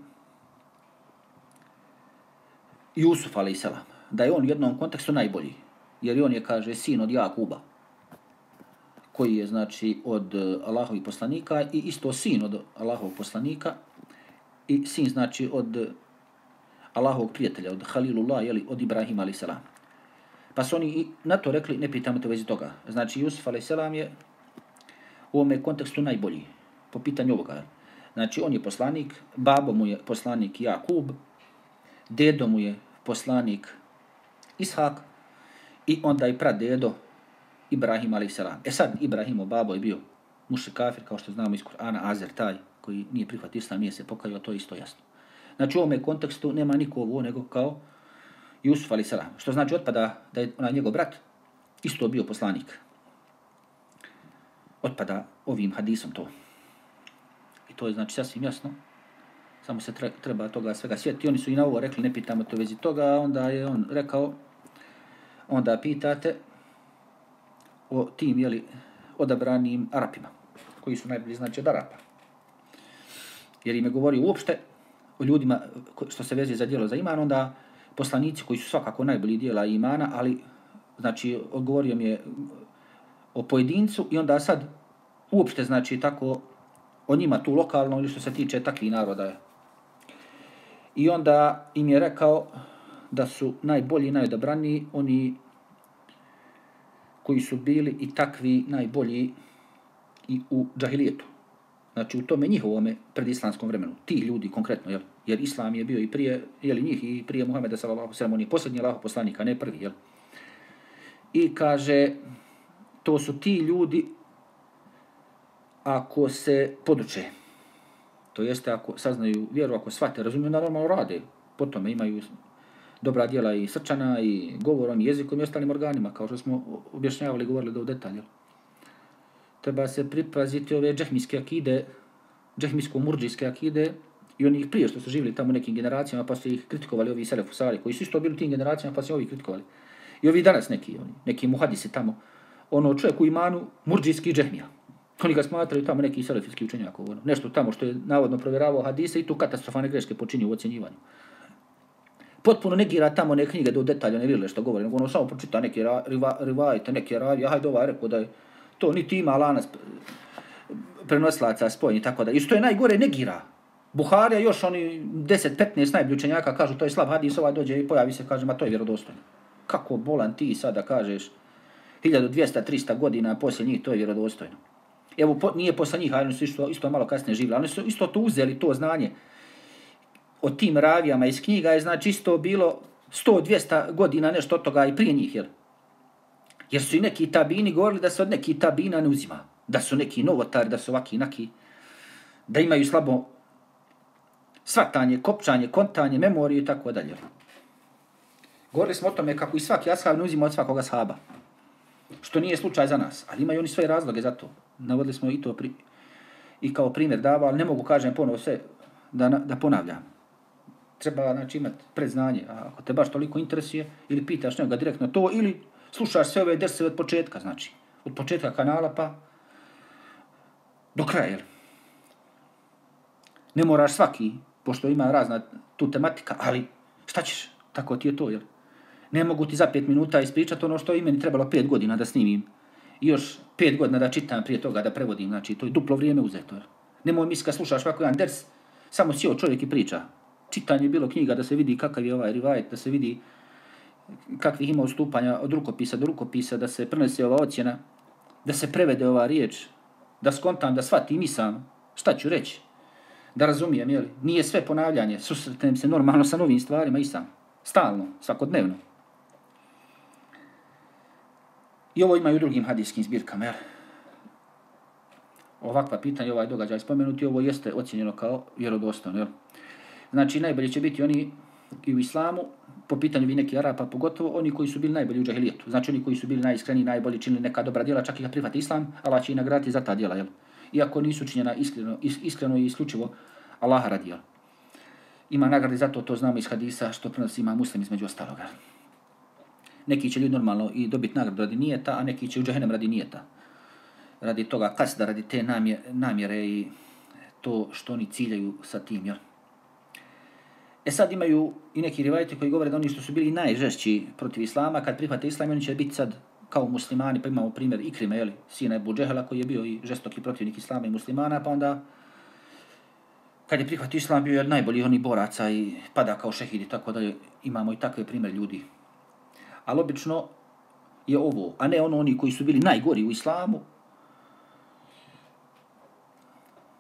Jusuf alejhi selam, da je on u jednom kontekstu najbolji, jer on je, kaže, sin od Jakuba, koji je, znači, od Allahovih poslanika i isto sin od Allahovog poslanika i sin, znači, od Allahovog prijatelja, od Halilullah, jeli, od Ibrahima alejhi selam. Pa su oni na to rekli, ne pitamo te u vezi toga. Znači, Jusuf alejhi selam je u ovome kontekstu najbolji po pitanju ovoga. Znači, on je poslanik, babo mu je poslanik Jakub, dedo mu je poslanik Ishak i onda i pradedo Ibrahim alejhi. E sad, Ibrahimov babo je bio mušrik kafir, kao što znamo iz Kur'ana, Azer taj koji nije prihvatio islam, nije se pokajao, to je isto jasno. Znači, u ovome kontekstu nema niko ovo nego kao Jusuf alejhi selam, što znači otpada da je onaj njegov brat isto bio poslanik. Otpada ovim hadisom to. I to je znači sasvim jasno. Samo se treba toga svega sjetiti. Oni su i na ovo rekli, ne pitamo to vezi toga, a onda je on rekao, onda pitate o tim, jeli, odabranim Arapima, koji su najbolji znači od Arapa. Jer im je govorio uopšte o ljudima što se vezuje za djelo za iman, onda poslanici koji su svakako najbolji djela imana, ali znači odgovorio mi je o pojedincu i onda sad uopšte znači tako o njima tu lokalno ili što se tiče takvih naroda. I onda im je rekao da su najbolji, najodabraniji oni koji su bili i takvi najbolji i u džahilijetu. Znači u tome njihovome predislamskom vremenu. Ti ljudi konkretno, jel? Jer islam je bio i prije jeli, njih i prije Muhameda sallallahu alejhi ve sellem, on je posljednji Allahov poslanik, a ne prvi. Jel? I kaže, to su ti ljudi ako se poduče. To jeste ako saznaju vjeru, ako shvate, razumiju, normalno rade. Potom imaju dobra djela i srčana i govorom, i jezikom i ostalim organima, kao što smo objašnjavali, govorili do detalja. Treba se pripaziti ove džehmijske akide, džehmijsko-murdžijske akide i oni ih prije što su živjeli tamo nekim generacijama pa su ih kritikovali ovi selefu sali koji su isto bili u tim generacijama pa su ovi kritikovali. I ovi danas neki, oni, neki muhadisi tamo, ono čovjek u imanu murdžijski džehmija. Oni ga smatraju tamo neki selefijski učenjak, ono, nešto tamo što je navodno provjeravao hadise i tu katastrofalne greške počinju u ocjenjivanju. Potpuno negira tamo neke knjige do detalja ne vidjeli što govori, nego ono samo pročita neke rivajete, neke ravije, hajde ovaj rekao da je to niti ima lanac prenoslaca spojeni, tako da. I što je najgore, negira. Buharija još oni deset petnaest najbolji učenjaka kažu to je slab hadis, ovaj dođe i pojavi se, kaže, ma to je vjerodostojno. Kako bolan ti sada kažeš hiljadu dvjesto trista godina poslije njih to je vjerodostojno. Evo, po, nije posle njih, ali oni su isto, isto malo kasnije živjeli, oni su isto to uzeli, to znanje o tim ravijama iz knjiga je znači isto bilo sto do dvjesto godina nešto od toga i prije njih, jel? Jer su i neki tabini govorili da se od neki tabina ne uzima, da su neki novotari, da su ovaki naki, da imaju slabo svatanje, kopčanje, kontanje, memoriju i tako dalje. Govorili smo o tome kako i svaki ashab ne uzima od svakog ashaba, što nije slučaj za nas, ali imaju oni svoje razloge za to. Navodili smo i to pri, i kao primjer dava, ali ne mogu kažem ponovo sve da, da ponavljam. Treba znači imati predznanje, a ako te baš toliko interesuje, ili pitaš njega direktno to, ili slušaš sve ove derseve od početka, znači, od početka kanala pa do kraja, jel? Ne moraš svaki, pošto ima razna tu tematika, ali šta ćeš, tako ti je to, jel? Ne mogu ti za pet minuta ispričati ono što je meni trebalo pet godina da snimim i još pet godina da čitam prije toga da prevodim, znači to je duplo vrijeme uzeto, jel? Nemoj misli kad slušaš ovako jedan ders, samo sjeo čovjek i priča. Čitanje je bilo knjiga da se vidi kakav je ovaj rivajet, da se vidi kakvih ima ustupanja od rukopisa do rukopisa, da se prenese ova ocjena, da se prevede ova riječ, da skontam, da shvatim i sam šta ću reći, da razumijem, jel? Nije sve ponavljanje, susretnem se normalno sa novim stvarima i sam, stalno, svakodnevno. I ovo ima i u drugim hadijskim zbirkama, jel? Ovakva pitanja, ovaj događaj spomenuti, ovo jeste ocjenjeno kao vjerodostojno, jel? Znači, najbolje će biti oni i u islamu, po pitanju vi neki Arapa, pogotovo oni koji su bili najbolji u džahilijetu. Znači, oni koji su bili najiskreniji, najbolji, činili neka dobra djela, čak i kad prihvati islam, Allah će i nagraditi za ta djela, jel? Iako nisu činjena iskreno, is, iskreno i isključivo Allaha radi, jel? Ima nagrade za to, to znamo iz hadisa, što prenosi ima Muslim između ostaloga. Neki će ljudi normalno i dobiti nagradu radi nijeta, a neki će u džahennem radi nijeta. Radi toga kasda, radi te namjere, namjere i to što oni ciljaju sa tim, jel? E sad imaju i neki rivajeti koji govore da oni što su bili najžešći protiv islama, kad prihvate islam, oni će biti sad kao muslimani, pa imamo primjer Ikrime, jeli, sina Ebu Džehela koji je bio i žestoki protivnik islama i muslimana, pa onda kad je prihvatio islam bio je najbolji oni boraca i pada kao šehidi, tako da imamo i takve primjer ljudi. Ali obično je ovo, a ne ono oni koji su bili najgori u islamu,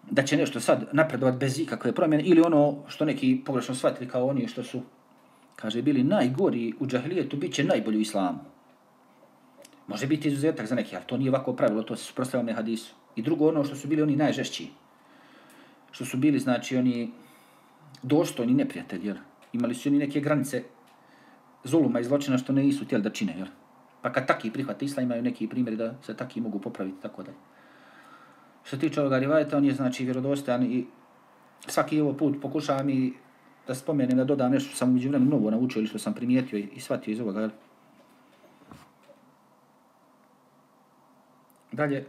da će nešto sad napredovati bez ikakve promjene, ili ono što neki pogrešno shvatili kao oni što su, kaže, bili najgori u džahilijetu, bit će najbolji u islamu. Može biti izuzetak za neki, ali to nije ovako pravilo, to se suprotstavlja hadisu. I drugo, ono što su bili oni najžešći, što su bili, znači, oni dostojni neprijatelji, jer imali su oni neke granice zuluma i zločina što ne nisu htjeli da čine, jer pa kad taki prihvate islam, imaju neki primjeri da se taki mogu popraviti, tako dalje. Što se tiče ovoga rivajeta, on je, znači, vjerodostojan i svaki ovo put pokušavam i da spomenem, da dodam nešto što sam umeđu vremenu novo naučio ili što sam primijetio i, i shvatio iz ovoga. Dalje,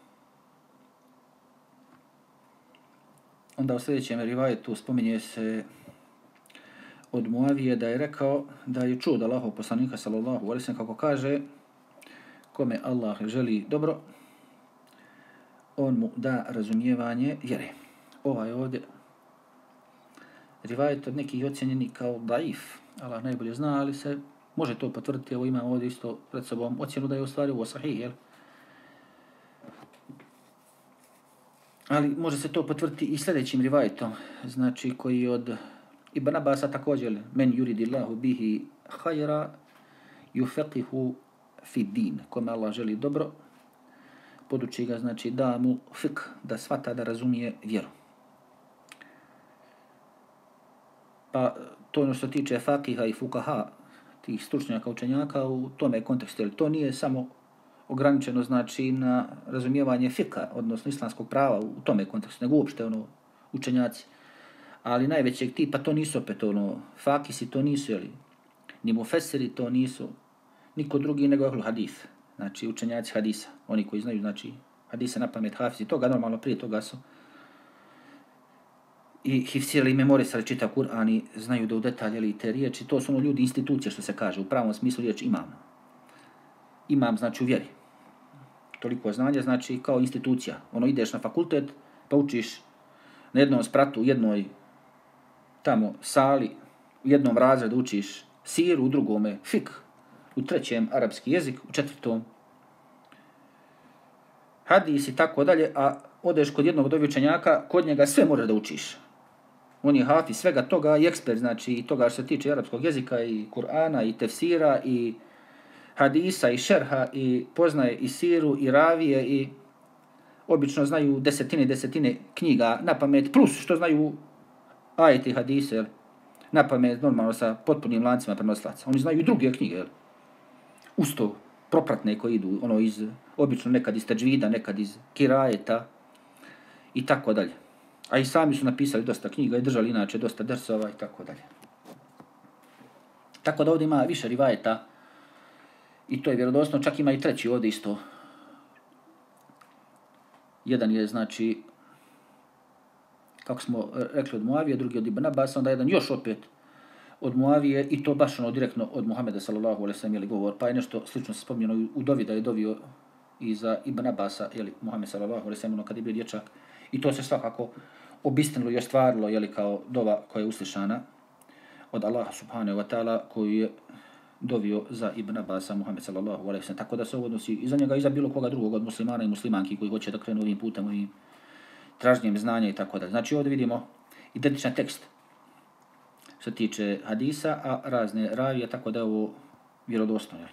onda u sljedećem rivajetu spominje se od Muavije da je rekao da je čuo da Allahov poslanika sallallahu alejhi ve sellem kako kaže, kome Allah želi dobro, on mu da razumijevanje vjere. Ovaj ovdje rivajet od nekih ocjenjeni kao daif, Allah najbolje zna, ali se može to potvrditi. Evo imamo ovdje isto pred sobom ocjenu da je u stvari ovo sahih, jel? Ali može se to potvrditi i sljedećim rivajetom, znači koji od Ibn Abasa također, men yuridillahu bihi khayra yufaqihu fi din, kome Allah želi dobro, poduči ga, znači, da mu fik, da shvata, da razumije vjeru. Pa to ono što tiče fakiha i fukaha, tih stručnjaka, učenjaka, u tome kontekstu, jer to nije samo ograničeno, znači, na razumijevanje fika, odnosno islamskog prava u tome kontekstu, nego uopšte ono učenjaci. Ali najvećeg tipa to nisu opet ono, fakisi to nisu, jeli, ni mufesiri to nisu, niko drugi nego ahlu hadith, znači učenjaci hadisa, oni koji znaju, znači, hadisa na pamet, hafizi, toga normalno prije toga su i hifsirali i memorisali čitav Kur'an i znaju da u detalje ili te riječi, to su ono ljudi institucije, što se kaže, u pravom smislu riječi imam. Imam, znači, u vjeri. Toliko znanja, znači, kao institucija. Ono, ideš na fakultet, pa učiš na jednom spratu, u jednoj tamo sali, u jednom razredu učiš siru, u drugome fik, u trećem arapski jezik, u četvrtom hadis i tako dalje, a odeš kod jednog od ovih učenjaka, kod njega sve moraš da učiš. On je hafiz svega toga i ekspert, znači, i toga što se tiče arapskog jezika i Kur'ana i tefsira i hadisa i šerha i poznaje i siru i ravije i obično znaju desetine desetine knjiga na pamet, plus što znaju ajeti i hadise na pamet, normalno sa potpunim lancima prenosilaca. Oni znaju i druge knjige, jel? Usto propratne koje idu, ono iz, obično nekad iz tadžvida, nekad iz kirajeta i tako dalje. A i sami su napisali dosta knjiga i držali inače dosta dersova i tako dalje. Tako da ovdje ima više rivajeta i to je vjerodostojno, čak ima i treći ovdje isto. Jedan je, znači, kako smo rekli, od Muavije, drugi od Ibn Abasa, onda jedan još opet od Muavije i to baš ono direktno od Muhameda sallallahu alejhi ve sellem, jeli, govor. Pa je nešto slično se spominjeno u dovi da je dovio i za Ibn Abasa, jeli, Muhammed sallallahu alejhi ve sellem, ono kad je bio dječak. I to se svakako obistinilo i ostvarilo, jeli, kao dova koja je uslišana od Allaha subhanahu wa ta'ala, koju je dovio za Ibn Abasa Muhammed sallallahu alejhi ve sellem. Tako da se ovo odnosi i za njega i za bilo koga drugog od muslimana i muslimanki koji hoće da krenu ovim putem, ovim tražnjem znanja i tako dalje. Znači ovdje vidimo identičan tekst što se tiče hadisa, a razne ravije, tako da je ovo vjerodostojno.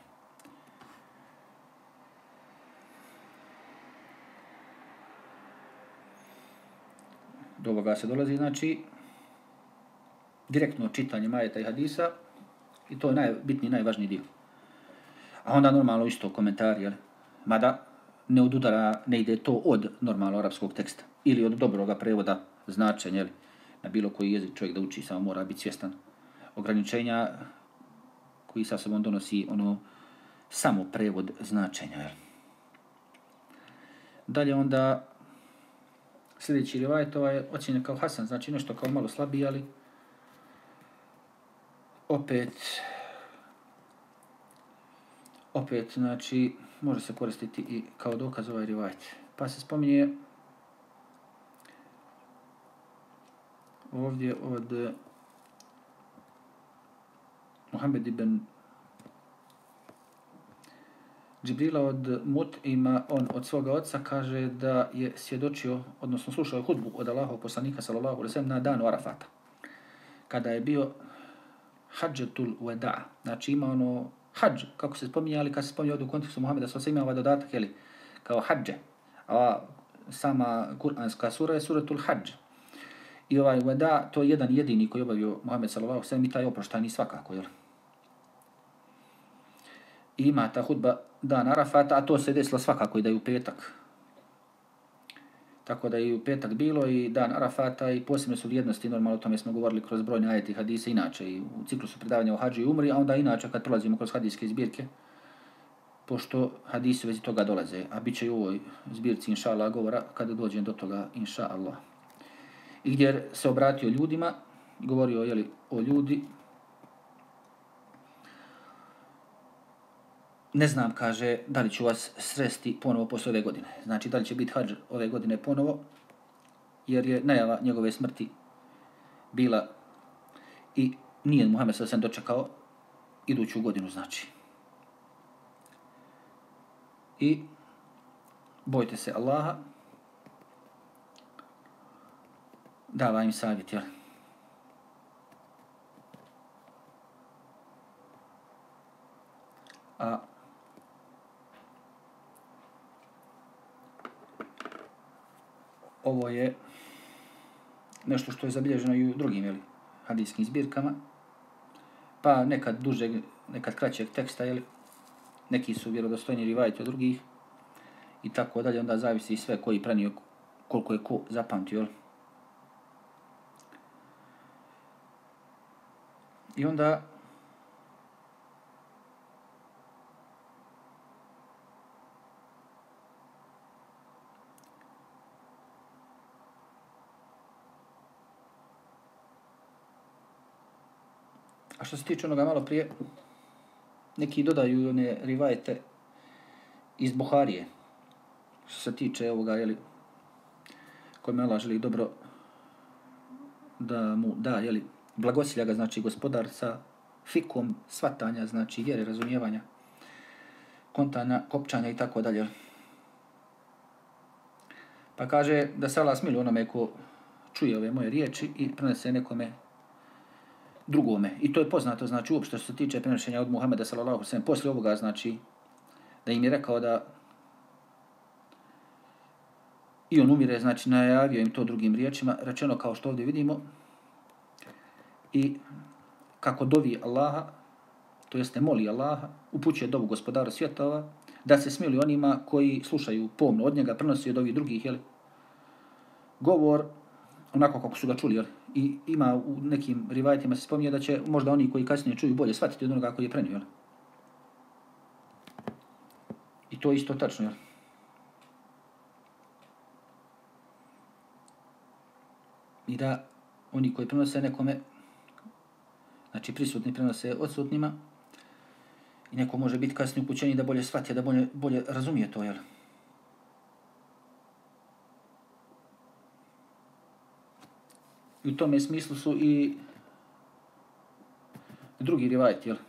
Do ovoga se dolazi, znači, direktno čitanje ajeta i hadisa i to je najbitniji, najvažniji dio. A onda normalno isto komentar, jel? Mada ne odudara, ne ide to od normalno arapskog teksta ili od dobroga prevoda značenja, jel? Na bilo koji jezik čovjek da uči, samo mora biti svjestan ograničenja koji sa sobom donosi ono samo prevod značenja, jel? Dalje onda sljedeći rivajet je ocjenjen kao hasan, znači nešto kao malo slabiji, ali opet opet, znači, može se koristiti i kao dokaz ovaj rivajet. Pa se spominje ovdje od Muhammed ibn Džibrila od Mut'ima, on od svoga oca kaže da je svjedočio, odnosno slušao je hudbu od Allahovog poslanika sallallahu alejhi ve sellem na danu Arafata, kada je bio Hadžetul Wada, znači ima ono hadž, kako se spominjali, kad se spominje ovdje u kontekstu Muhameda, sva se ima ovaj dodatak, jeli, kao hadže, a sama kuranska sura je suratul hadž. I ovaj Wada, to je jedan jedini koji je obavio Muhammed sallallahu alejhi ve sellem i taj oproštajni svakako, jel? I ima ta hudba dan Arafata, a to se desilo svakako i da je u petak. Tako da je i u petak bilo i dan Arafata i posebne su vrijednosti, normalno o tome smo govorili kroz brojne ajete i hadise inače i u ciklusu predavanja o hađu i umri, a onda inače kad prolazimo kroz hadijske zbirke, pošto hadisi vezi toga dolaze, a bit će i u ovoj zbirci inša Allah govora kada dođem do toga inša Allah. I gdje se obratio ljudima, govorio jeli, o ljudi, ne znam, kaže, da li ću vas sresti ponovo posle ove godine. Znači, da li će biti hadž ove godine ponovo, jer je najava njegove smrti bila i nije Muhammed sallallahu alejhi ve sellem dočekao iduću godinu, znači. I bojte se Allaha, dava im savjet, jel? A ovo je nešto što je zabilježeno i u drugim jeli, hadijskim zbirkama, pa nekad dužeg, nekad kraćeg teksta, jeli, neki su vjerodostojni rivajeti od drugih i tako dalje, onda zavisi sve koji prenio, koliko je ko zapamtio. Jeli. I onda a što se tiče onoga malo prije, neki dodaju one rivajete iz Buharije. Što se tiče ovoga, jeli, kojima Allah želi dobro da mu da, jeli, blagosilja ga, znači gospodar sa fikom svatanja, znači vjere, razumijevanja, kontanja, kopčanja i tako dalje. Pa kaže da se Allah smiluje onome ko čuje ove moje riječi i prenese nekome drugome. I to je poznato, znači uopšte što se tiče prenošenja od Muhameda sallallahu alejhi ve sellem poslije ovoga, znači da im je rekao da i on umire, znači najavio im to drugim riječima, rečeno kao što ovdje vidimo, i kako dovi Allaha, to jeste moli Allaha, upućuje dovu gospodaru svjetova, da se smili onima koji slušaju pomno od njega, prenosi od ovih drugih, jeli, govor, onako kako su ga čuli, jeli. I ima u nekim rivajetima se spominje da će možda oni koji kasnije čuju bolje shvatiti od onoga koji je prenio, jeli. I to je isto tačno, jeli. I da oni koji prenose nekome, znači prisutni prenose odsutnima, i neko može biti kasnije upućeni da bolje shvati, da bolje, bolje razumije to, jel? I u tome smislu su i drugi rivajet, jel?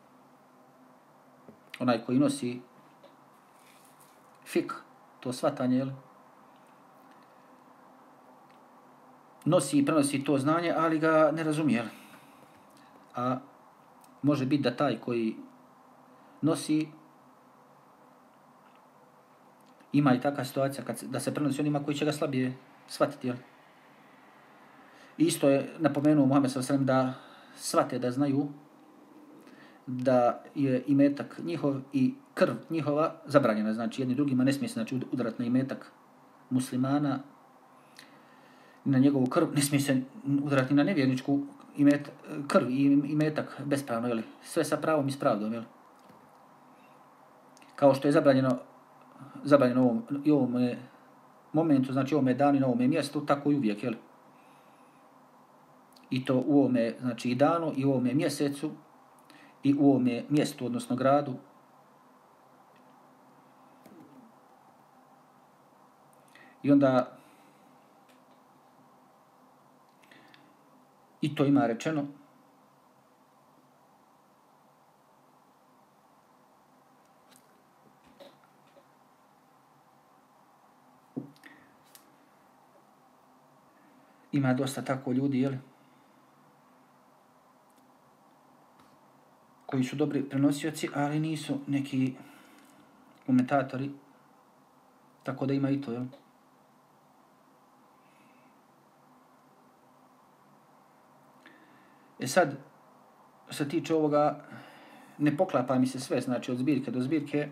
Onaj koji nosi fik, to shvatanje, jel? Nosi i prenosi to znanje, ali ga ne razumije, jel? A može biti da taj koji nosi ima i takva situacija kad se, da se prenosi onima koji će ga slabije shvatiti, jel? Isto je napomenuo Muhammed sallallahu alejhi ve sellem da shvate, da znaju da je imetak njihov i krv njihova zabranjena. Znači jedni drugima ne smije se, znači, udarati na imetak muslimana, na njegovu krv, ne smije se udarati na nevjerničku imet, krv i imetak bespravno, jel? Sve sa pravom i s pravdom, jel? Kao što je zabranjeno, zabranjeno ovom, i ovom momentu, znači ovome danu i na ovome mjestu, tako i uvijek, jel? I to u ovome, znači i danu, i u ovome mjesecu, i u ovome mjestu, odnosno gradu. I onda i to ima rečeno ima dosta tako ljudi, jel? Koji su dobri prenosioci, ali nisu neki komentatori, tako da ima i to, jel? E sad, što se tiče ovoga, ne poklapa mi se sve, znači od zbirke do zbirke.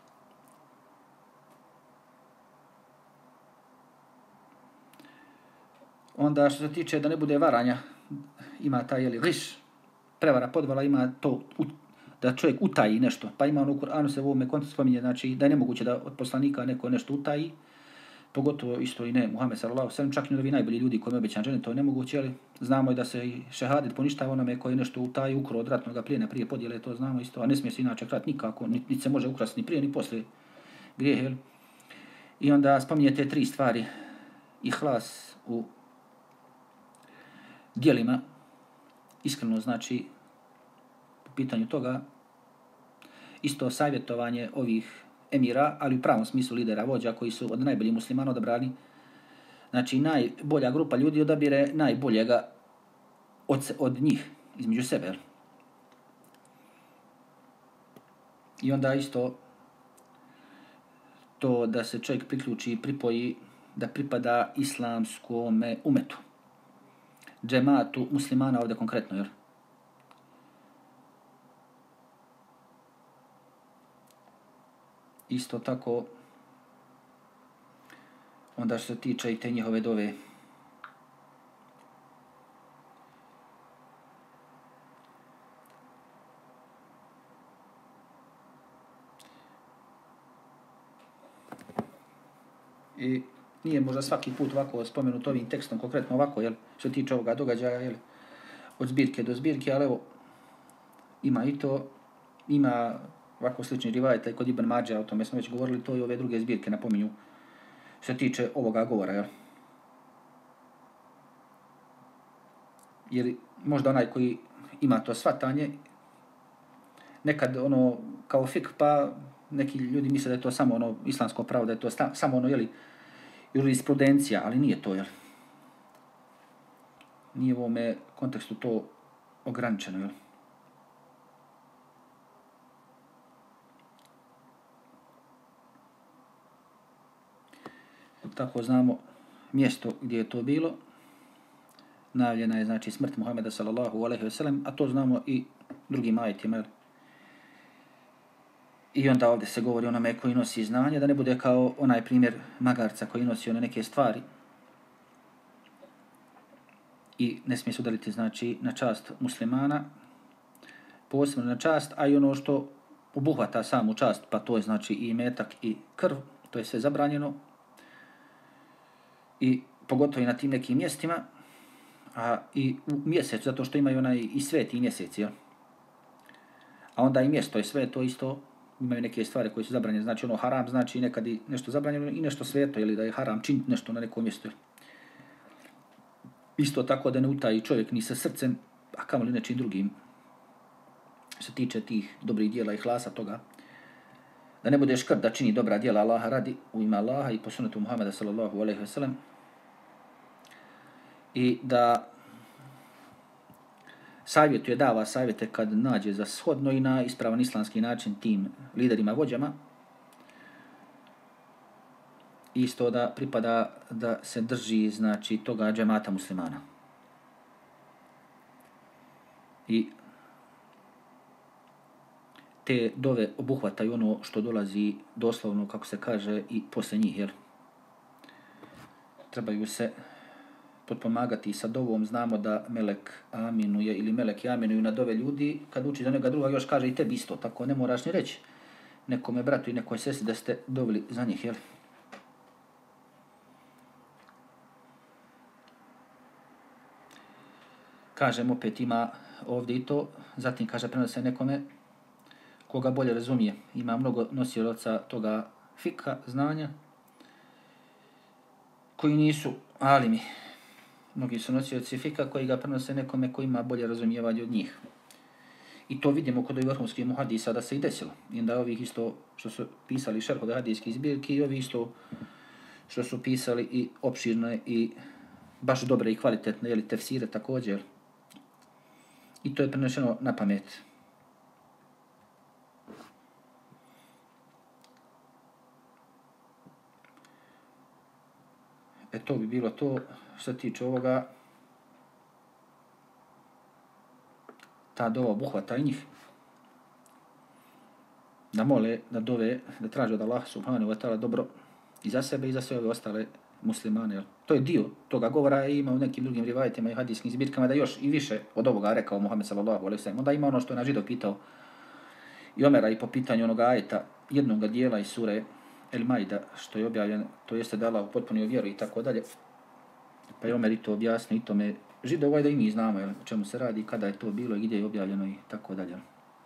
Onda što se tiče da ne bude varanja, ima taj, jeli, riš, prevara, podvala, ima to, da čovjek utaji nešto. Pa ima ono u Kur'anu se u ovome kontekstu spominje, znači da je nemoguće da od poslanika neko nešto utaji, pogotovo isto i ne Muhammed sallallahu alejhi ve sellem, čak i ovi najbolji ljudi koji obećan žene, to je nemoguće, ali znamo i da se i šehadet poništava onome koji nešto utaji, ukro od ratnog plijena prije podjele, to znamo isto, a ne smije se inače krat nikako, niti nit se može ukrasti ni prije ni poslije grijehe, jel? I onda spominje te tri stvari, ihlas u djelima, iskreno znači po pitanju toga, isto savjetovanje ovih emira, ali u pravom smislu lidera, vođa koji su od najboljih muslimana odabrani. Znači najbolja grupa ljudi odabire najboljega od, od njih, između sebe. I onda isto to da se čovjek priključi i pripoji da pripada islamskom umetu. Džematu muslimana ovdje konkretno, jer isto tako onda što se tiče i te njihove dove. I nije možda svaki put ovako spomenut ovim tekstom, konkretno ovako, jel, što se tiče ovoga događaja, jel, od zbirke do zbirke, ali evo, ima i to, ima ovako slični rivajeta i kod Ibn Mađa, o tome smo već govorili, to i ove druge zbirke napominju što se tiče ovoga govora, jel. Jer možda onaj koji ima to shvatanje, nekad ono kao fik, pa neki ljudi misle da je to samo ono islamsko pravo, da je to sta, samo ono, jeli, jurisprudencija, ali nije to, jel. Nije u ovome kontekstu to ograničeno, jel. Tako znamo mjesto gdje je to bilo. Najavljena je znači smrt Muhameda sallallahu alejhi ve sellem, a to znamo i drugim ajetima. I onda ovdje se govori o onome koji nosi znanje, da ne bude kao onaj primjer magarca koji nosi one neke stvari. I ne smije se udariti znači na čast muslimana, posebno na čast, a i ono što obuhvata samu čast, pa to je znači i metak i krv, to je sve zabranjeno. I pogotovo i na tim nekim mjestima, a i u mjesecu, zato što imaju onaj i sveti mjesec, jel? A onda i mjesto je sve to isto, imaju neke stvari koje su zabranjene, znači ono haram znači nekad i nešto zabranjeno i nešto sveto, ili da je haram činiti nešto na nekom mjestu. Isto tako da ne utaji čovjek ni sa srcem, a kamoli nečim drugim, što se tiče tih dobrih dijela i hlasa toga. Da ne bude škrt da čini dobra djela Allaha radi u ime Allaha i po sunnetu Muhameda sallallahu alejhi ve sellem. I da savjetuje, dava savjete kad nađe za shodno i na ispravan islamski način tim liderima, vođama. Isto da pripada da se drži znači toga džemata muslimana. I te dove obuhvataju ono što dolazi doslovno, kako se kaže, i posle njih, jer trebaju se potpomagati sa dovom. Znamo da melek aminuje ili meleki aminuju na dove ljudi, kad uči za njega druga još kaže i tebi isto, tako ne moraš ni reći nekome bratu i nekoj sestri da ste doveli za njih, jel? Kažem, opet ima ovdje i to, zatim kaže prenose nekome koga bolje razumije. Ima mnogo nosilaca toga fika, znanja, koji nisu alimi. Mnogi su nosioci fika koji ga prenose nekome koji ima bolje razumijevanje od njih. I to vidimo kod ovih vrhunskih muhadisa da se i desilo. I onda ovih isto što su pisali šerhove hadijskih zbirki i ovi isto što su pisali i opširne i baš dobre i kvalitetne, jeli, tefsire također. I to je prenešeno na pamet. E to bi bilo to što se tiče ovoga. Ta dova obuhvata i njih. Da mole, da dove, da traže od Allaha subhanahu wa ta'ala dobro i za sebe i za sve ove ostale muslimane. Jel? To je dio toga govora i ima u nekim drugim rivajetima i hadijskim zbirkama da još i više od ovoga rekao Muhammed sallallahu alejhi ve sellem. Onda ima ono što je na židov pitao i Omera i po pitanju onoga ajeta jednog dijela iz sure El Maida što je objavljeno, to jeste da Allah upotpunio vjeru i tako dalje. Pa je Omer i to objasnio i to me židov ovaj da i mi znamo jel, o čemu se radi, kada je to bilo i gdje je objavljeno i tako dalje.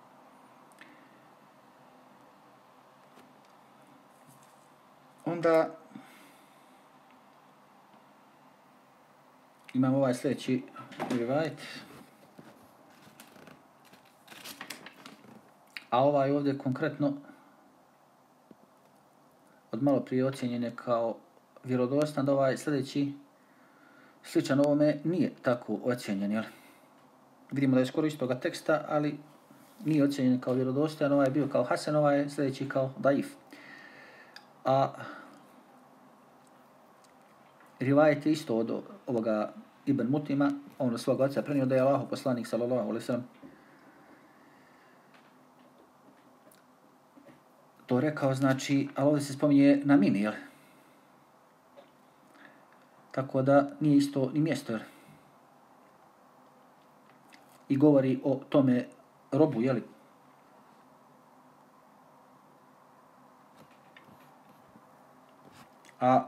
Onda imamo ovaj sljedeći rivajet. A ovaj ovdje konkretno od malo prije ocjenjen je kao vjerodostan, da ovaj sljedeći sličan ovome nije tako ocjenjen. Jel? Vidimo da je skoro istoga teksta, ali nije ocjenjen kao vjerodostan. Ovaj je bio kao hasan, ovaj je sljedeći kao daif. A rivajet je isto od ovoga Ibn Mutima, on od svoga oca prenio da je Allahov poslanik sallallahu alejhi ve sellem to rekao, znači, ali ovdje se spominje na mini, jel? Tako da nije isto ni mjesto, jel? I govori o tome robu, jel? A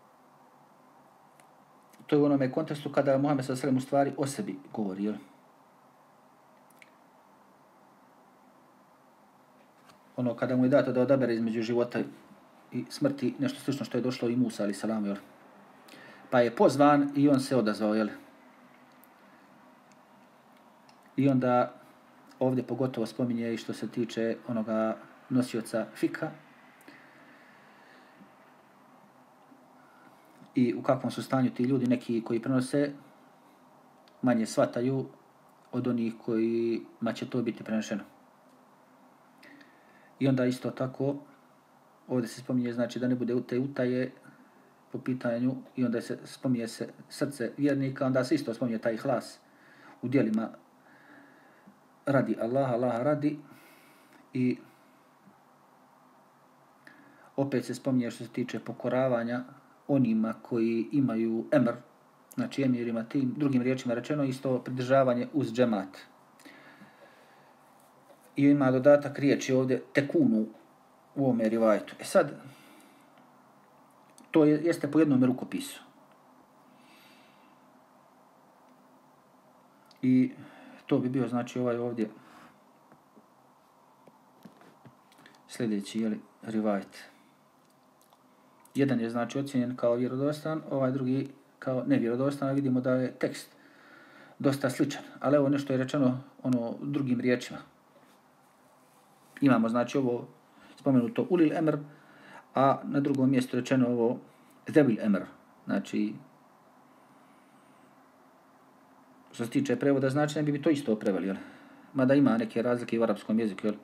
to je u onome kontekstu kada Muhammed sallallahu alejhi ve sellem u stvari o sebi govori, jel? Ono kada mu je dato da odabere između života i smrti, nešto slično što je došlo i Musa alejhi selam, jel? Pa je pozvan i on se odazvao, jel? I onda ovdje pogotovo spominje i što se tiče onoga nosioca fika i u kakvom su stanju ti ljudi, neki koji prenose manje shvataju od onih kojima će to biti prenešeno. I onda isto tako, ovdje se spominje, znači da ne bude te utaje po pitanju, i onda se spominje se srce vjernika, onda se isto spominje taj hlas u djelima radi Allaha, Allaha radi, i opet se spominje što se tiče pokoravanja onima koji imaju emr, znači emirima, tim drugim riječima rečeno, isto pridržavanje uz džemat. I ima dodatak riječi ovdje tekunu u ovome rivajetu. E sad, to je, jeste po jednom rukopisu. I to bi bio, znači, ovaj ovdje sljedeći, jeli, rivajet. Jedan je, znači, ocjenjen kao vjerodostan, ovaj drugi kao nevjerodostan, a vidimo da je tekst dosta sličan. Ali evo nešto je rečeno ono drugim riječima. Imamo, znači, ovo spomenuto ulil emr, a na drugom mjestu rečeno ovo zevil emr. Znači, što se tiče prevoda, znači ne bi to isto preveli, jel? Mada ima neke razlike u arapskom jeziku, jel?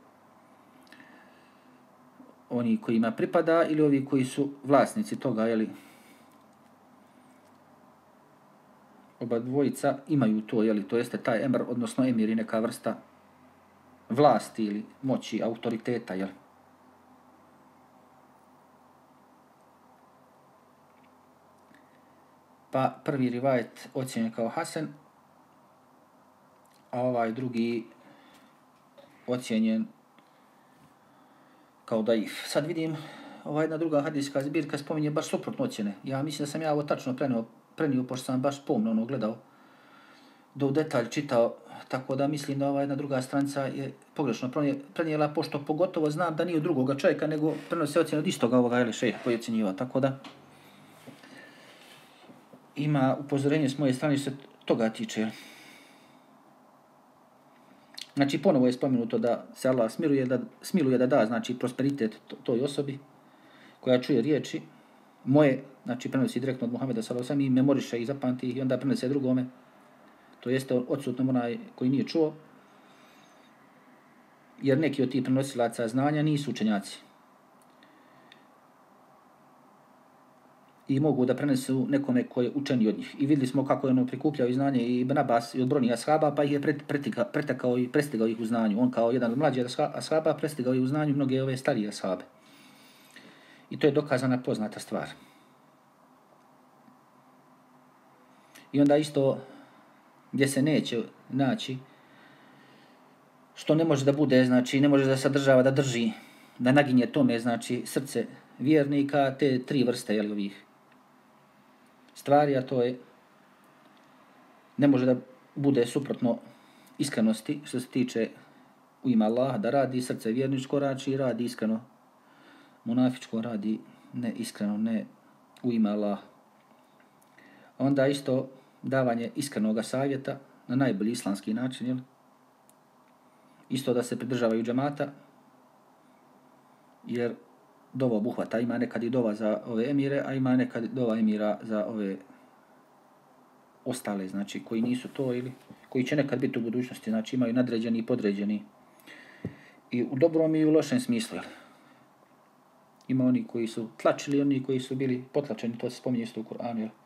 Oni kojima pripada ili ovi koji su vlasnici toga, jel? Oba dvojica imaju to, jel? To jeste taj emr, odnosno emir i neka vrsta vlasti ili moći, autoriteta, jel? Pa prvi rivajet ocjenjen kao hasan, a ovaj drugi ocjenjen kao daif. Sad vidim, ova jedna druga hadijska zbirka spominje baš suprotno ocjene. Ja mislim da sam ja ovo tačno prenio, prenio pošto sam baš pomno ono gledao, do u detalj čitao, tako da mislim da ova jedna druga stranca je pogrešno prenijela, pošto pogotovo znam da nije od drugoga čovjeka, nego prenose ocjene od istoga ovoga, jel, šeha koji ocjenjiva, tako da ima upozorenje s moje strane što se toga tiče. Znači, ponovo je spomenuto da se Allah smiruje, da, smiluje da da, znači, prosperitet toj osobi koja čuje riječi moje znači prenosi direktno od Muhameda sallallahu alejhi ve sellem i memoriše i zapamti i onda prenese drugome. To jeste odsutno onaj koji nije čuo, jer neki od tih prenosilaca znanja nisu učenjaci. I mogu da prenesu nekome koji je učeni od njih. I vidjeli smo kako je ono prikupljao znanje i Ibn Abbas i od brojnih ashaba, pa ih je pretika, pretekao i prestigao ih u znanju. On kao jedan od mlađih ashaba prestigao ih u znanju mnoge ove starije ashabe. I to je dokazana poznata stvar. I onda isto gdje se neće naći, što ne može da bude, znači ne može da sadržava, da drži, da naginje tome, znači srce vjernika, te tri vrste jel, ovih stvari, a to je ne može da bude suprotno iskrenosti što se tiče u ime Allaha, da radi srce vjerničko rači, radi iskreno, munafičko radi ne iskreno, ne u ime Allaha. Onda isto davanje iskrenog savjeta na najbolji islamski način, jel? Isto da se pridržavaju džemata, jer dova obuhvata, ima nekad i dova za ove emire, a ima nekad dova emira za ove ostale, znači koji nisu to ili koji će nekad biti u budućnosti, znači imaju nadređeni i podređeni. I u dobrom i u lošem smislu. Ima oni koji su tlačili, oni koji su bili potlačeni, to se spominje isto u Kur'anu. Jel?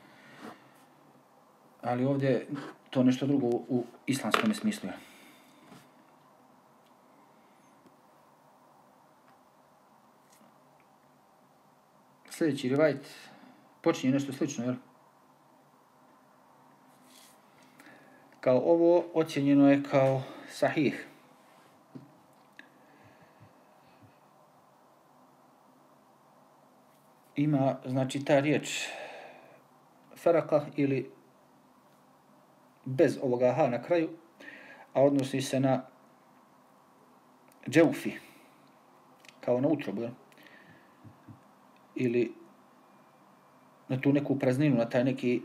Ali ovdje to nešto drugo u islamskom smislu. Sljedeći rivajt počinje nešto slično, jel? Kao ovo ocjenjeno je kao sahih. Ima, znači, ta riječ faraka ili bez ovoga ha na kraju, a odnosi se na džeufi, kao na utrobu, jel? Ili na tu neku prazninu, na taj neki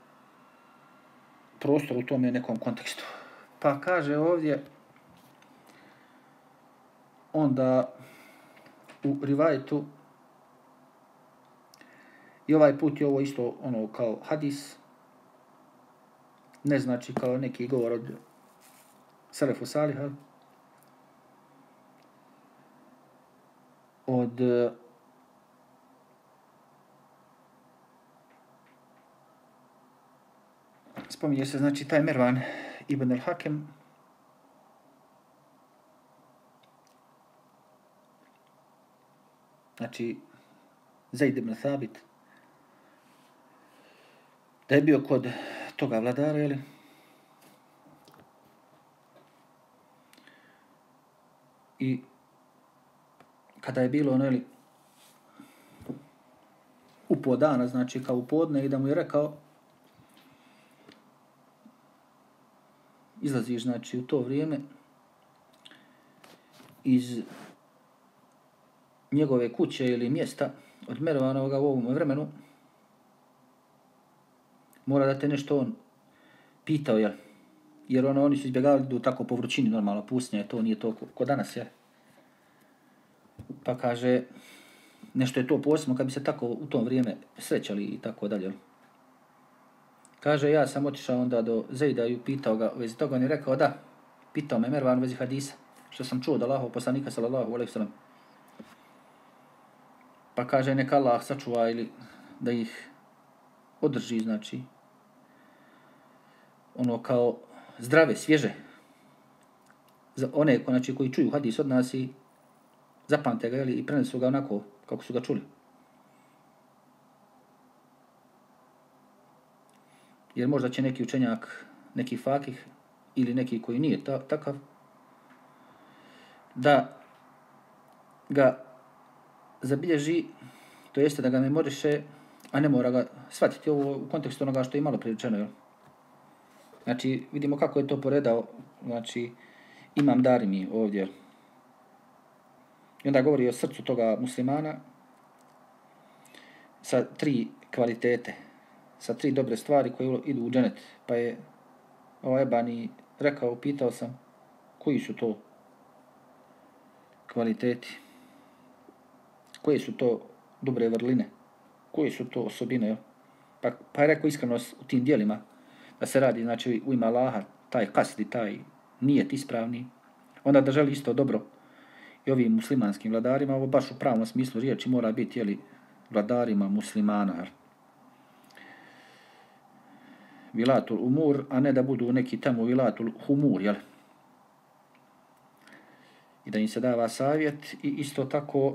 prostor u tom nekom kontekstu. Pa kaže ovdje onda u rivajetu i ovaj put je ovo isto ono kao hadis, ne znači kao neki govor od Selefu Saliha, od spominje se, znači, taj Mervan ibn al-Hakem, znači, Zaid ibn Thabit, da je bio kod toga vladara, jel? I kada je bilo, ono, jel, u podana, znači, kao u podne, i da mu je rekao, izlaziš, znači, u to vrijeme iz njegove kuće ili mjesta od Mervanoga u ovom vremenu, mora da te nešto on pitao, jel? Jer ono, oni su izbjegavali da tako po vrućini, normalno, pustinja, to nije to ko danas, jel? Pa kaže, nešto je to posebno kad bi se tako u to vrijeme srećali i tako dalje, jel? Kaže, ja sam otišao onda do Zejda i pitao ga u vezi toga, on je rekao da, pitao me Mervan u vezi hadisa, što sam čuo od Allahov poslanika sallallahu alejhi ve sellem. Pa kaže, neka Allah sačuva ili da ih održi, znači, ono kao zdrave, svježe, za one, znači, koji čuju hadis od nas i zapamte ga, jeli, i prenesu ga onako kako su ga čuli. Jer možda će neki učenjak, neki fakih ili neki koji nije ta, takav, da ga zabilježi, to jeste da ga memoriše, a ne mora ga shvatiti ovo u kontekstu onoga što je malo priličeno. Jel? Znači, vidimo kako je to poredao, znači, Imam Darimi ovdje. I onda govori o srcu toga muslimana sa tri kvalitete, sa tri dobre stvari koje idu u dženet. Pa je ovaj Ebani rekao, pitao sam, koji su to kvaliteti, koje su to dobre vrline Koje su to osobine, jel? Pa, pa je rekao iskrenost u tim dijelima, da se radi, znači, u ime Allaha, taj kasdi, taj nijet ispravni, onda da želi isto dobro i ovim muslimanskim vladarima, ovo baš u pravom smislu riječi mora biti, jeli, vladarima muslimana, jel? Vilatul umur, a ne da budu neki tamo vilatul humur, jel? I da im se dava savjet i isto tako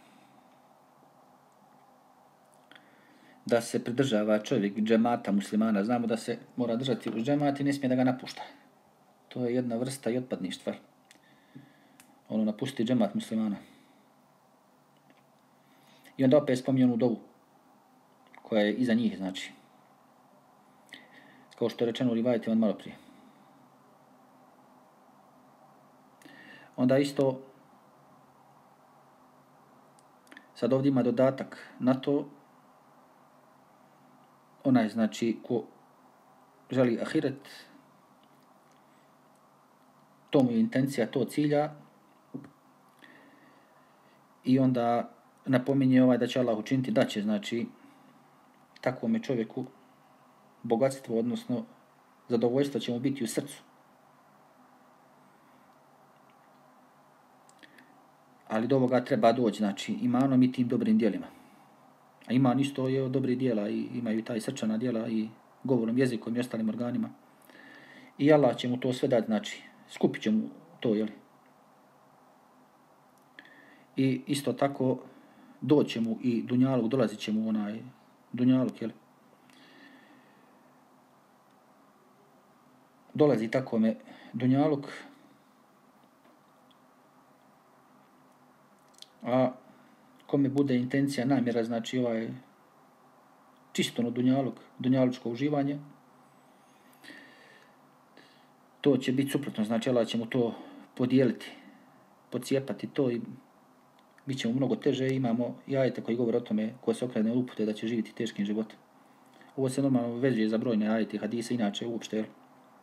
da se pridržava čovjek džemata muslimana. Znamo da se mora držati uz džemat i ne smije da ga napušta. To je jedna vrsta i otpadništva. Ono napusti džemat muslimana. I onda opet spomenu dovu koja je iza njih, znači. Kao što je rečeno u rivajetima malo prije. Onda isto sad ovdje ima dodatak na to, onaj znači ko želi ahiret, to mu je intencija, to cilja, i onda napominje ovaj da će Allah učiniti da će, znači, takvome čovjeku bogatstvo, odnosno zadovoljstvo će mu biti u srcu. Ali do ovoga treba doći, znači, imanom i tim dobrim dijelima. A iman isto je od dobrih dijela i imaju i taj srčana dijela i govorom, jezikom i ostalim organima. I Allah će mu to sve dati, znači, skupit će mu to, jel? I isto tako doće mu i dunjaluk, dolazit će mu onaj dunjaluk, jel? Dolazi takome dunjaluk, a kome bude intencija, namjera, znači ovaj čisto na dunjaluk, dunjalučko uživanje, to će biti suprotno, znači Allah će mu to podijeliti, pocijepati to i bit će mu mnogo teže. Imamo i ajete koji govore o tome, ko se okrene upute da će živjeti teškim životom. Ovo se normalno vezuje za brojne ajete i hadise, inače uopšte, jel?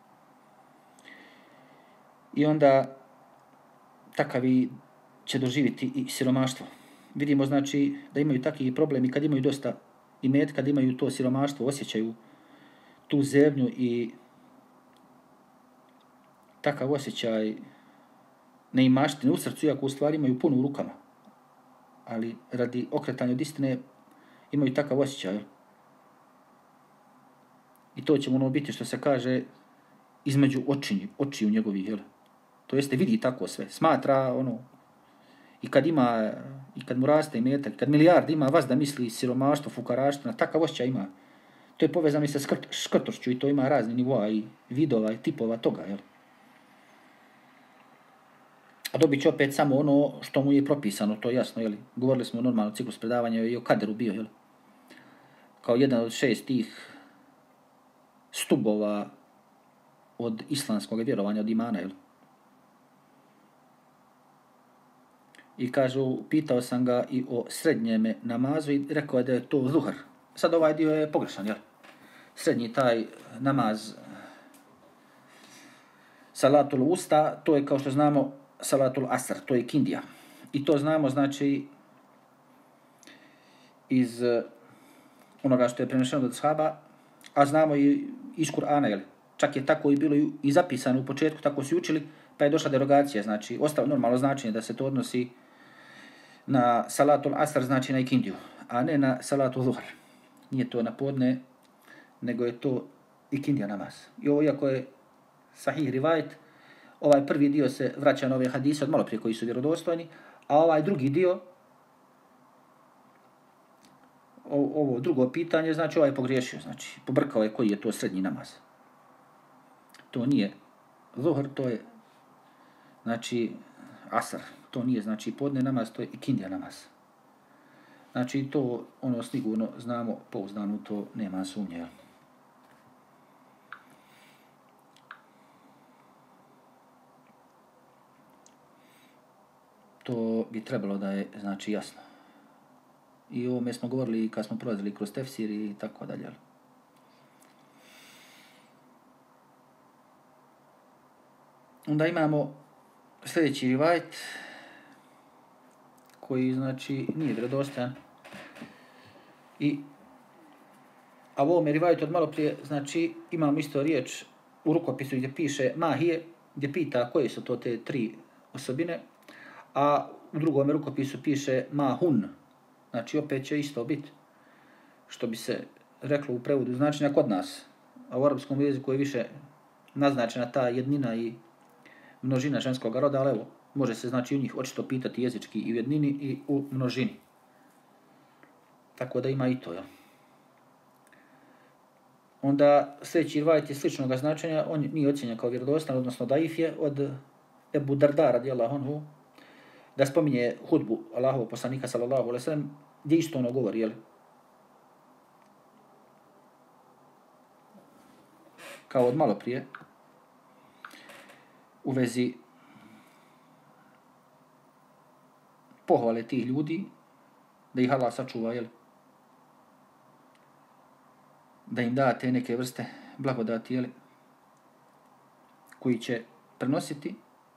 I onda takavi će doživjeti i siromaštvo. Vidimo, znači, da imaju takvi problemi kad imaju dosta imetka, kad imaju to siromaštvo, osjećaju tu zebnju i takav osjećaj neimaštine u srcu, iako u stvari imaju puno u rukama. Ali radi okretanja od istine imaju takav osjećaj. I to će mu ono biti, što se kaže, između očinju, očiju njegovih, jel? To jeste, vidi tako sve. Smatra, ono, i kad ima, i kad mu raste imetak, kad milijardi ima, vas da misli siromaštvo, fukaraštvo, na takav osjećaj ima. To je povezano i sa skrt, škrtošću i to ima razni nivoa i vidova i tipova toga, jel? A dobit će opet samo ono što mu je propisano, to je jasno, jel? Govorili smo o normalnom ciklus predavanja i o kaderu bio, jel? Kao jedan od šest tih stubova od islamskog vjerovanja, od imana, jel? I kažu, pitao sam ga i o srednjem namazu i rekao je da je to zuhr. Sad ovaj dio je pogrešan, jel? Srednji taj namaz, salatul usta, to je kao što znamo salatul asr, to je kindija. I to znamo, znači, iz onoga što je prenešeno od ashaba, a znamo i iz Kur'ana, jel? Čak je tako i bilo i zapisano u početku, tako su učili, pa je došla derogacija, znači, ostalo normalno značenje da se to odnosi na salatul asr, znači na ikindiju, a ne na salatul zuhr. Nije to na podne, nego je to ikindija namaz. I ovo, iako je sahih rivajet, ovaj prvi dio se vraća na ove hadise od malo prije koji su vjerodostojni, a ovaj drugi dio, ovo drugo pitanje, znači ovaj je pogriješio, znači pobrkao je koji je to srednji namaz. To nije zuhr, to je, znači, asr. To nije, znači, podne namaz, to je ikindija namaz. Znači, to, ono, sigurno znamo, pouzdano, to nema sumnje. To bi trebalo da je, znači, jasno. I o ovome smo govorili kad smo prolazili kroz tefsir i tako dalje. Onda imamo sljedeći rivajet, koji, znači, nije vjerodostojan. I, a u ovome rivajetu od malo prije, znači, imamo isto riječ u rukopisu gdje piše mahije, gdje pita koje su to te tri osobine, a u drugom rukopisu piše mahun. Znači, opet će isto biti, što bi se reklo u prevodu značenja kod nas. A u arapskom jeziku je više naznačena ta jednina i množina ženskog roda, ali evo, može se znači u njih očito pitati jezički i u jednini i u množini. Tako da ima i to, jel? Onda sljedeći rivajet je sličnog značenja, on nije ocjenjen kao vjerodostan, odnosno daif je od Ebu Darda radijallahu anhu, da spominje hudbu Allahovog poslanika sallallahu alejhi ve sellem, gdje isto ono govori, jel? Kao od malo prije, u vezi pohvale tih ljudi, da ih Allah sačuva, jel? Da im da te neke vrste blagodati, jel? Koji će prenositi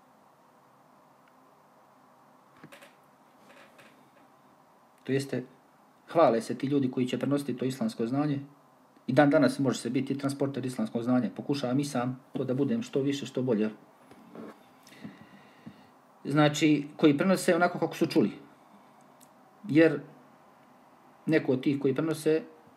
to jeste, hvale se ti ljudi koji će prenositi to islamsko znanje i dan danas može se biti transporter islamskog znanja. Pokušavam i sam to da budem što više, što bolje. Znači, koji prenose onako kako su čuli. Jer neko od tih koji prenose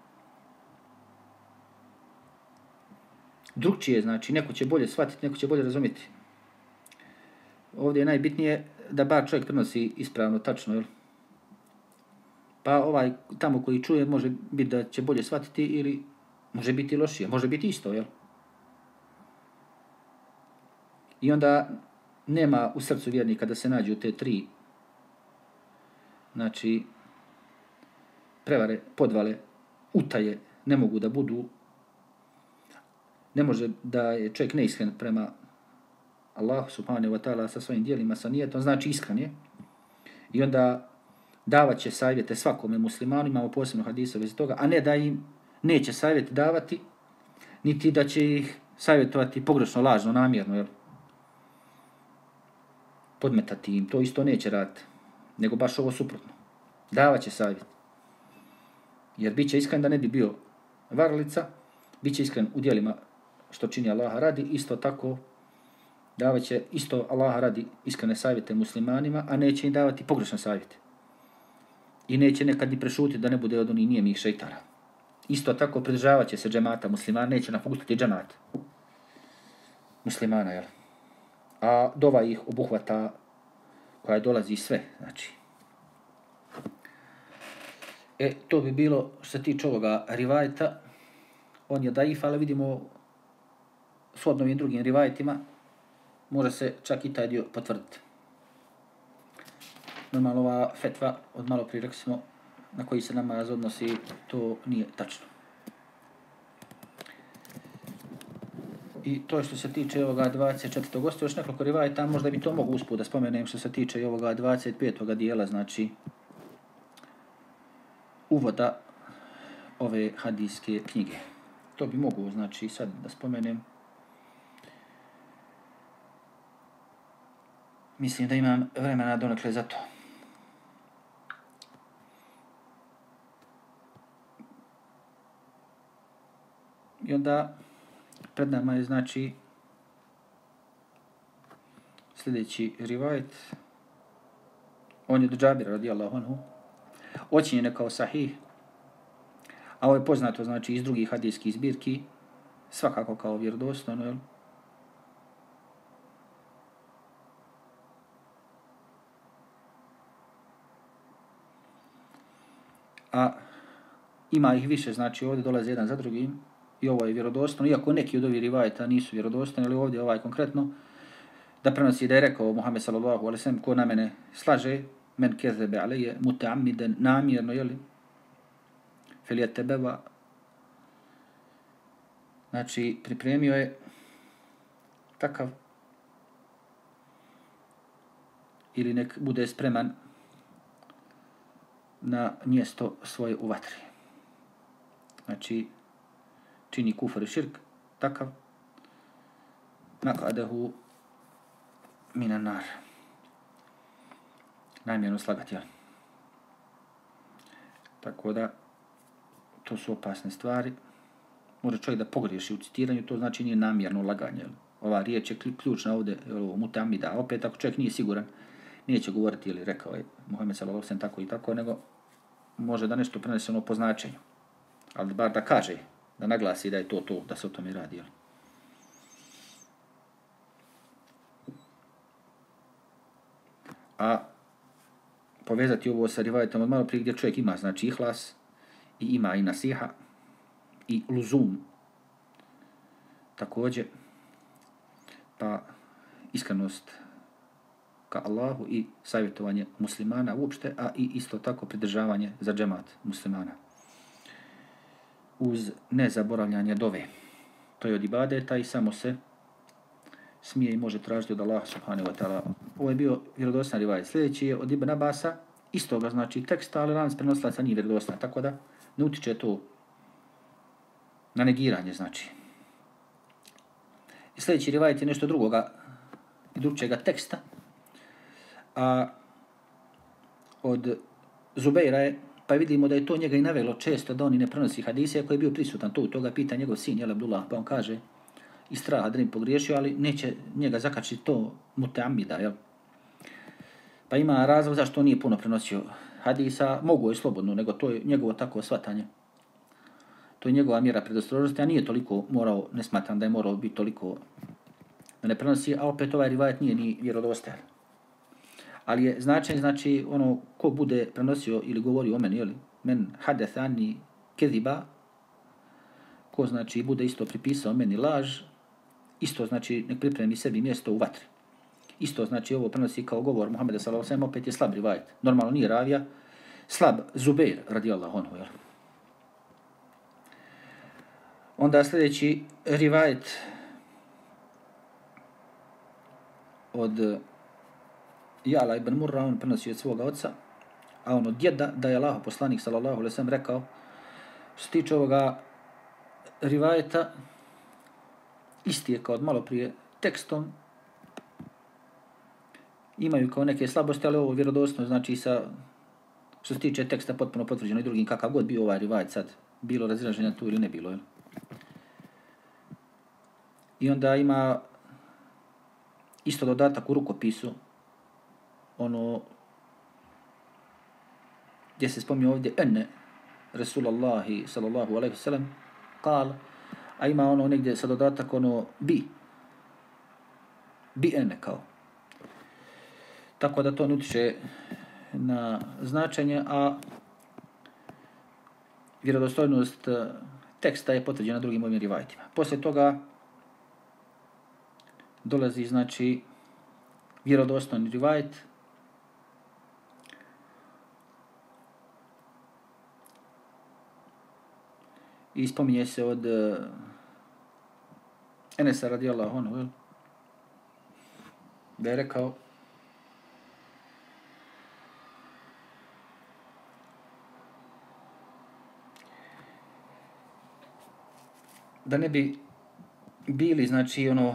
drugčije, znači, neko će bolje shvatiti, neko će bolje razumjeti. Ovdje je najbitnije da bar čovjek prenosi ispravno, tačno, jel? Pa ovaj tamo koji čuje može biti da će bolje shvatiti ili može biti lošije, može biti isto, jel? I onda nema u srcu vjernika da se nađu te tri, znači, prevare, podvale, utaje, ne mogu da budu, ne može da je čovjek neiskren prema Allahu subhanahu wa ta'ala sa svojim dijelima, sa nijetom, znači iskren je. I onda davat će savjete svakome muslimanu, imamo posebno hadisa vezi toga, a ne da im neće savjet davati, niti da će ih savjetovati pogrešno, lažno, namjerno, jel? Podmetati im, to isto neće raditi, nego baš ovo suprotno. Davat će savjet. Jer bit će iskren da ne bi bio varalica, bit će iskren u dijelima što čini Allaha radi, isto tako davat će isto Allaha radi iskrene savjete muslimanima, a neće im davati pogrešne savjete. I neće nekad ni prešutiti da ne bude od onih nijemih šeitana. Isto tako pridržavat će se džemata muslimana, neće napustiti džemat muslimana, jel? A dova ih obuhvata koja dolazi sve, znači. E, to bi bilo što se tiče ovoga rivajeta. On je daif, ali vidimo s odnovim drugim rivajetima može se čak i taj dio potvrditi. Normalno ova fetva od malo prije rekli smo na koji se namaz odnosi, to nije tačno. I to što se tiče ovoga dvadeset četvrtog gosta, još nekoliko rivajeta, možda bi to mogu usput da spomenem što se tiče i ovoga dvadeset petog dijela, znači uvoda ove hadijske knjige. To bi mogu, znači, sad da spomenem. Mislim da imam vremena donekle za to. I onda pred nama je, znači, sljedeći rivajet. On je od Džabira radijallahu anhu. Ocjenjen je kao sahih. A ovo je poznato, znači, iz drugih hadijskih zbirki, svakako kao vjerodostojno, jel? A ima ih više, znači ovdje dolaze jedan za drugim i ovo je vjerodostojno, iako neki od ovih rivajeta nisu vjerodostojni, ali ovdje ovaj konkretno da prenosi da je rekao Muhammed sallallahu alejhi ve sellem, ko na mene slaže, men kezebe alejje muta'ammiden, namjerno, jeli, felijetebeva, znači pripremio je takav ili nek bude spreman na mjesto svoje u vatri. Znači, čini kufr i širk, takav, naqadahu minan nar. Namjerno slagati, jel? Tako da, to su opasne stvari. Može čovjek da pogriješi u citiranju, to znači nije namjerno laganje. Ova riječ je ključna ovdje, mutamida. Opet, ako čovjek nije siguran, neće govoriti ili rekao je Muhammed sallallahu alejhi ve sellem tako i tako, nego može da nešto prenese ono po značenju. Ali bar da kaže, da naglasi da je to to, da se o tome radi. A povezati ovo sa rivajetom od malo prije gdje čovjek ima znači ihlas i ima i nasiha i luzum također, pa iskrenost ka Allahu i savjetovanje muslimana uopšte, a i isto tako pridržavanje za džemat muslimana uz nezaboravljanje dove. To je od ibadeta i samo se smije i može tražiti od Allaha subhanahu wa ta'ala. Ovo je bio vjerodostan rivajet. Sljedeći je od Ibn Abasa, istoga znači teksta, ali lanac prenosilaca nije vjerodostan, tako da ne utiče to na negiranje, znači. I sljedeći rivajet je nešto drugoga i drugčega teksta, a od Zubeira je, pa vidimo da je to njega i navelo često da oni ne prenosi hadise, ako je bio prisutan to, toga pita njegov sin, jel Abdullah, pa on kaže iz straha da ne pogriješio, ali neće njega zakačiti to mutamida, jel? Pa ima razlog zašto nije puno prenosio hadisa, mogu je slobodno, nego to je njegovo tako shvatanje. To je njegova mjera predostrožnosti, a nije toliko morao, ne smatram da je morao biti toliko da ne prenosi, a opet ovaj rivajet nije ni vjerodostojan. Ali je značaj, znači ono ko bude prenosio ili govorio o meni, jel? Men hadethani keziba, ko znači bude isto pripisao meni laž, isto znači nek pripremi sebi mjesto u vatri. Isto znači ovo prenosi kao govor Muhammeda sallallahu alejhi ve sellem, opet je slab rivajet. Normalno nije ravija, slab Zubeir radijallahu anhu, jel? Onda sljedeći rivajet od Jala ibn Murra, on prenosi od svoga oca, a on od djeda, da je Allahov poslanik sallallahu alejhi ve sellem rekao, što se tiče ovoga rivajeta, isti je kao od malo prije tekstom, imaju kao neke slabosti, ali ovo vjerodostojno, znači sa, što se tiče teksta potpuno potvrđeno i drugim, kakav god bio ovaj rivajet sad, bilo razilaženja tu ili ne bilo, jel? I onda ima isto dodatak u rukopisu, ono gdje se spominje ovdje ene Rasulallahi sallallahu alejhi ve sellem kal, a ima ono negdje sa dodatak ono bi bi ene kao. Tako da to ne utiče na značenje, a vjerodostojnost teksta je potvrđena drugim ovim rivajetima. Poslije toga dolazi znači vjerodostojni rivajet i spominje se od uh, Enesa radijallahu anhu, da je rekao da ne bi bili znači ono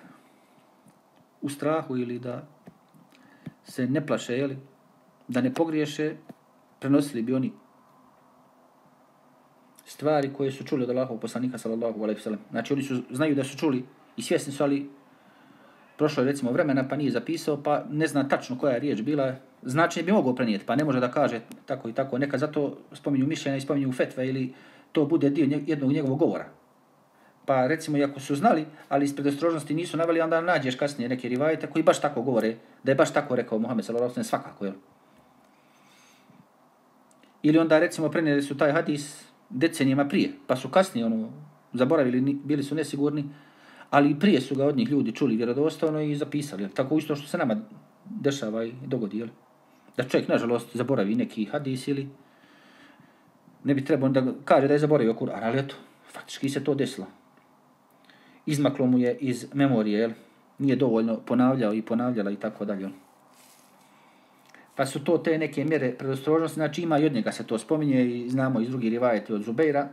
u strahu ili da se ne plaše, jeli, da ne pogriješe, prenosili bi oni stvari koje su čuli od Allahovog poslanika sallallahu alejhi ve sellem. Znači oni su, znaju da su čuli i svjesni su, ali prošlo je recimo vremena pa nije zapisao, pa ne zna tačno koja je riječ bila, značenje bi mogao prenijeti, pa ne može da kaže tako i tako. Neka zato spominju mišljenja i spominju fetve ili to bude dio jednog njegovog govora. Pa recimo, iako su znali, ali iz predostrožnosti nisu naveli, onda nađeš kasnije neke rivajete koji baš tako govore, da je baš tako rekao Muhammed sallallahu alejhi ve sellem, svakako, jel? Ili onda recimo prenijeli su taj hadis decenijama prije, pa su kasnije ono zaboravili, bili su nesigurni, ali i prije su ga od njih ljudi čuli vjerodostojno i zapisali. Jel? Tako isto što se nama dešava i dogodi, jel? Da čovjek nažalost zaboravi neki hadis ili ne bi trebao da kaže da je zaboravio Kur'an, ali eto, faktički se to desilo. Izmaklo mu je iz memorije, jel? Nije dovoljno ponavljao i ponavljala i tako dalje. Pa su to te neke mjere predostrožnosti, znači ima i od njega se to spominje i znamo iz drugih rivajeti od Zubeira.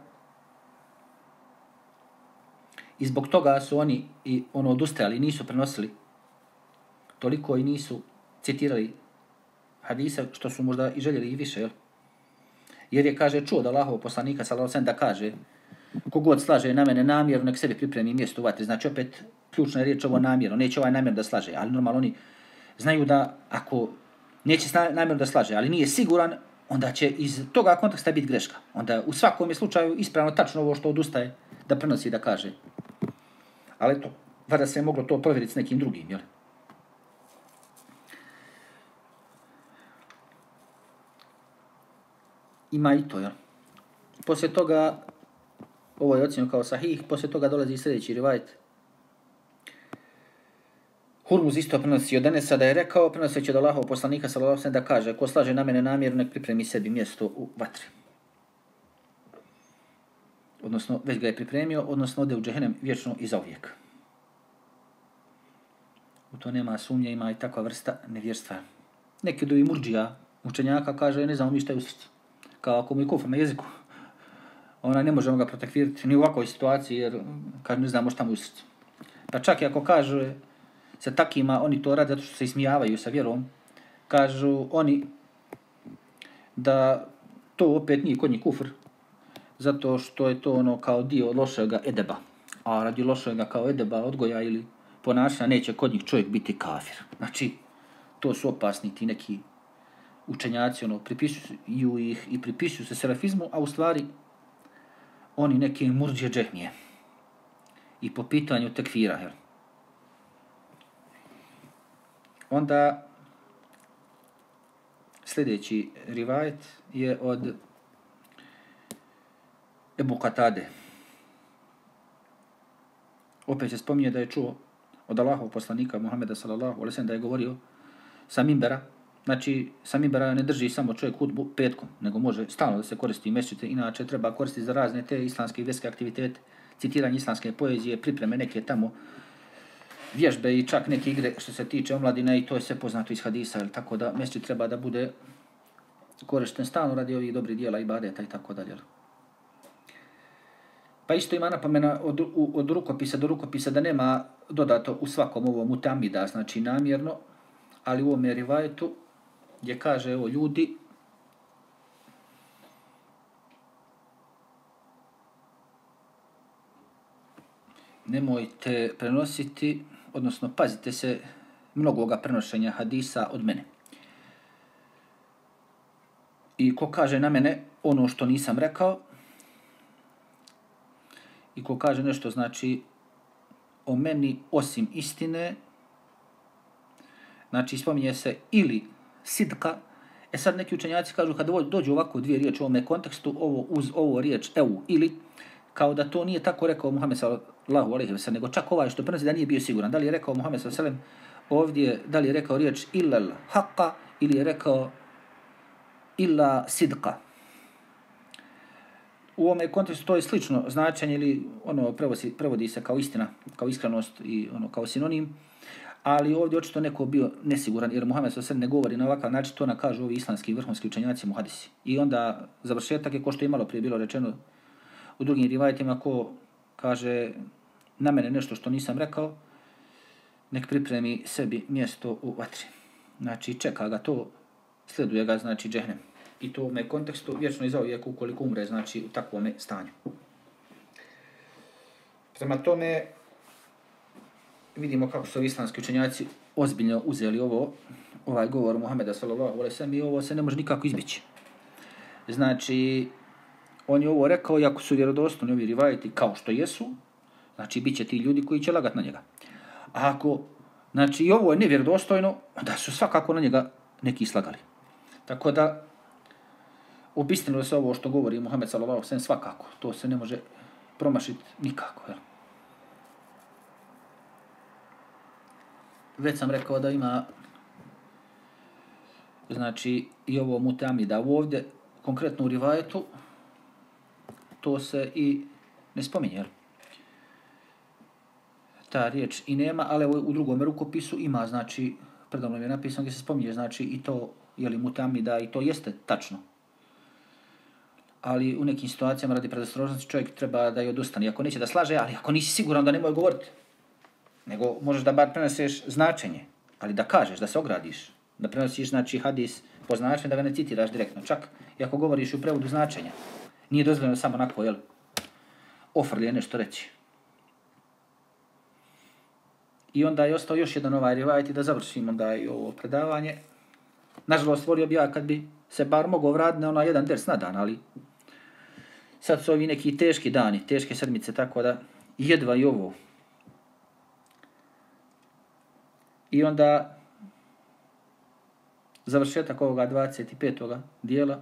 I zbog toga su oni i ono odustajali, nisu prenosili toliko i nisu citirali hadisa, što su možda i željeli i više, jel? Jer je, kaže, čuo da Allahov poslanika sallallahu alejhi ve sellem da kaže kogod slaže na mene namjerno, nek sebi pripremi mjesto u vatri. Znači opet ključna riječ ovo namjerno, neće ovaj namjerno da slaže, ali normalno oni znaju da ako neće namjerno da slaže, ali nije siguran, onda će iz toga konteksta biti greška. Onda u svakom je slučaju ispravno tačno ovo što odustaje da prenosi da kaže. Ali to, vada se je moglo to provjeriti s nekim drugim, jel? Ima i to, jel? Poslije toga, ovo je ocjenjeno kao sahih, poslije toga dolazi sljedeći rivajet. Hurmuz isto prenosi od Enesa da je rekao, prenoseći od Allahov poslanika sallallahu alejhi ve sellem da kaže, ko slaže na mene namjerno, nek pripremi sebi mjesto u vatri. Odnosno, već ga je pripremio, odnosno ode u džehennem vječno i zauvijek. U to nema sumnje, ima i takva vrsta nevjerstva. Neki do i murdžija, učenjaka, kaže, ne znamo mi šta je u srcu. Kao ako mu je kufr na jeziku, ona ne možemo ga protekvirati ni u ovakvoj situaciji, jer kaže, ne znamo šta mu je u srcu. Pa čak i ako kaže sa takima, oni to rade zato što se ismijavaju sa vjerom, kažu oni da to opet nije kod njih kufr, zato što je to ono kao dio lošega edeba. A radi lošega kao edeba, odgoja ili ponašanja, neće kod njih čovjek biti kafir. Znači, to su opasni ti neki učenjaci, ono, pripisuju ih i pripisuju se selefizmu, a u stvari oni neke murdžije džehmije. I po pitanju tekfira, jel? Onda sljedeći rivajet je od Ebu Katade. Opet se spominje da je čuo od Allahov poslanika Muhameda sallallahu alejhi ve sellem da je govorio sa minbera. Znači, sa minbera ne drži samo čovjek hudbu petkom, nego može stalno da se koristi mesdžite, inače treba koristiti za razne te islamske i vjerske aktivitete, citiranje islamske poezije, pripreme neke tamo vježbe i čak neke igre što se tiče omladine i to je sve poznato iz hadisa, tako da mesdžid treba da bude korišten stalno radi ovih dobrih dijela, ibadeta i tako dalje. Pa isto ima napomena od, od rukopisa do rukopisa da nema dodato u svakom ovom mutamida, znači namjerno, ali u ovom rivajetu gdje kaže o ljudi nemojte prenositi, odnosno pazite se mnogoga prenošenja hadisa od mene. I ko kaže na mene ono što nisam rekao, i ko kaže nešto znači o meni osim istine, znači spominje se ili sidka. E sad neki učenjaci kažu kada dođu ovako dvije riječi u ovome kontekstu, ovo uz ovo riječ eu ili, kao da to nije tako rekao Muhammed sallallahu alejhi ve sellem, nego čak ovaj što prenosi da nije bio siguran. Da li je rekao Muhammed sallallahu alejhi ve sellem ovdje, da li je rekao riječ illal haqqa ili je rekao illa sidqa. U ovome kontekstu to je slično značenje ili ono prevodi, prevodi se kao istina, kao iskrenost i ono kao sinonim, ali ovdje očito neko bio nesiguran jer Muhammed sallallahu alejhi ve sellem ne govori na ovakav način, to nam kažu ovi islamski vrhunski učenjaci muhadisi. I onda završetak je ko što je malo prije bilo rečeno u drugim rivajetima, ko kaže na mene nešto što nisam rekao, nek pripremi sebi mjesto u vatri. Znači čeka ga to, sleduje ga znači džehnem. I to u ovome kontekstu vječno i zauvijek ukoliko umre, znači u takvome stanju. Prema tome vidimo kako su islamski učenjaci ozbiljno uzeli ovo, ovaj govor Muhameda sallallahu alejhi ve sellem i ovo se ne može nikako izbjeći. Znači, on je ovo rekao, iako su vjerodostojni ovi rivajeti kao što jesu, znači bit će ti ljudi koji će lagat na njega. A ako, znači i ovo je nevjerodostojno, onda su svakako na njega neki slagali. Tako da, obistinilo se ovo što govori Muhammed sallallahu alejhi ve sellem svakako, to se ne može promašiti nikako. Jel? Već sam rekao da ima, znači, i ovo mutamida ovdje, konkretno u rivajetu, to se i ne spominje, jel? Ta riječ i nema, ali u drugom rukopisu ima, znači, predavno je napisano gdje se spominje, znači, i to, jeli, mutamida, i to jeste tačno. Ali u nekim situacijama radi predostrožnosti čovjek treba da je odustane. Ako neće da slaže, ali ako nisi siguran da nemoj govoriti, nego možeš da bar preneseš značenje, ali da kažeš, da se ogradiš, Da prenosiš, znači, hadis po značenju, da ga ne citiraš direktno. Čak i ako govoriš u prevodu značenja. Nije dozvoljeno samo onako, jel, ofrlje nešto reći. I onda je ostao još jedan ovaj rivajet i da završimo onda i ovo predavanje. Nažalost, volio bi ja kad bi se bar mogao vratiti na onaj jedan ders na dan, ali sad su ovi neki teški dani, teške sedmice, tako da jedva i ovo. I onda završetak ovoga dvadeset petoga dijela.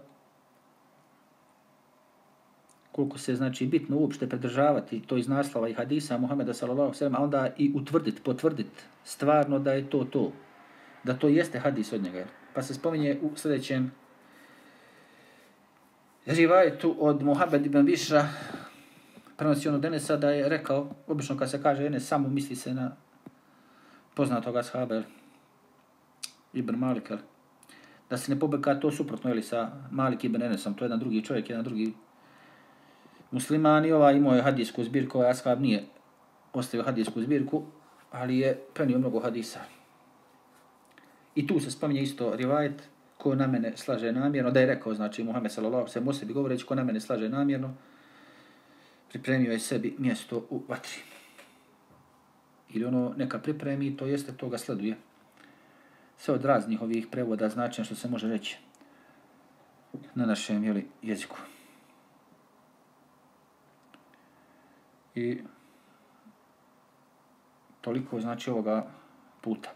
Koliko se znači bitno uopšte pridržavati to iz naslova i hadisa Muhameda sallallahu alejhi ve sellem, a onda i utvrditi, potvrditi stvarno da je to to. Da to jeste hadis od njega. Pa se spominje u sljedećem rivajetu od Muhammed ibn Bišra, prenosi on od Enesa da je rekao, obično kad se kaže Enes, samo misli se na poznatog ashaba Ibn Malik, da se ne pobeka to suprotno ili sa Malik ibn Enesom, to je jedan drugi čovjek, jedan drugi musliman i ovaj imao je hadijsku zbirku, ovaj ashab nije ostavio hadijsku zbirku, ali je prenio mnogo hadisa. I tu se spominje isto rivajet, ko na mene slaže namjerno, da je rekao, znači, Muhammed sallallahu alejhi ve sellem o sebi govoreći, ko na mene slaže namjerno, pripremio je sebi mjesto u vatri. Ili ono neka pripremi, to jeste toga sleduje. Sve od raznih ovih prevoda značenja što se može reći na našem, jeli, jeziku. I toliko znači ovoga puta.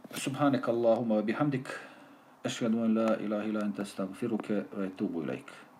Subhanak Allahumma wa bihamdik, ashhadu an la ilaha illa anta astaghfiruka wa atubu ilaik.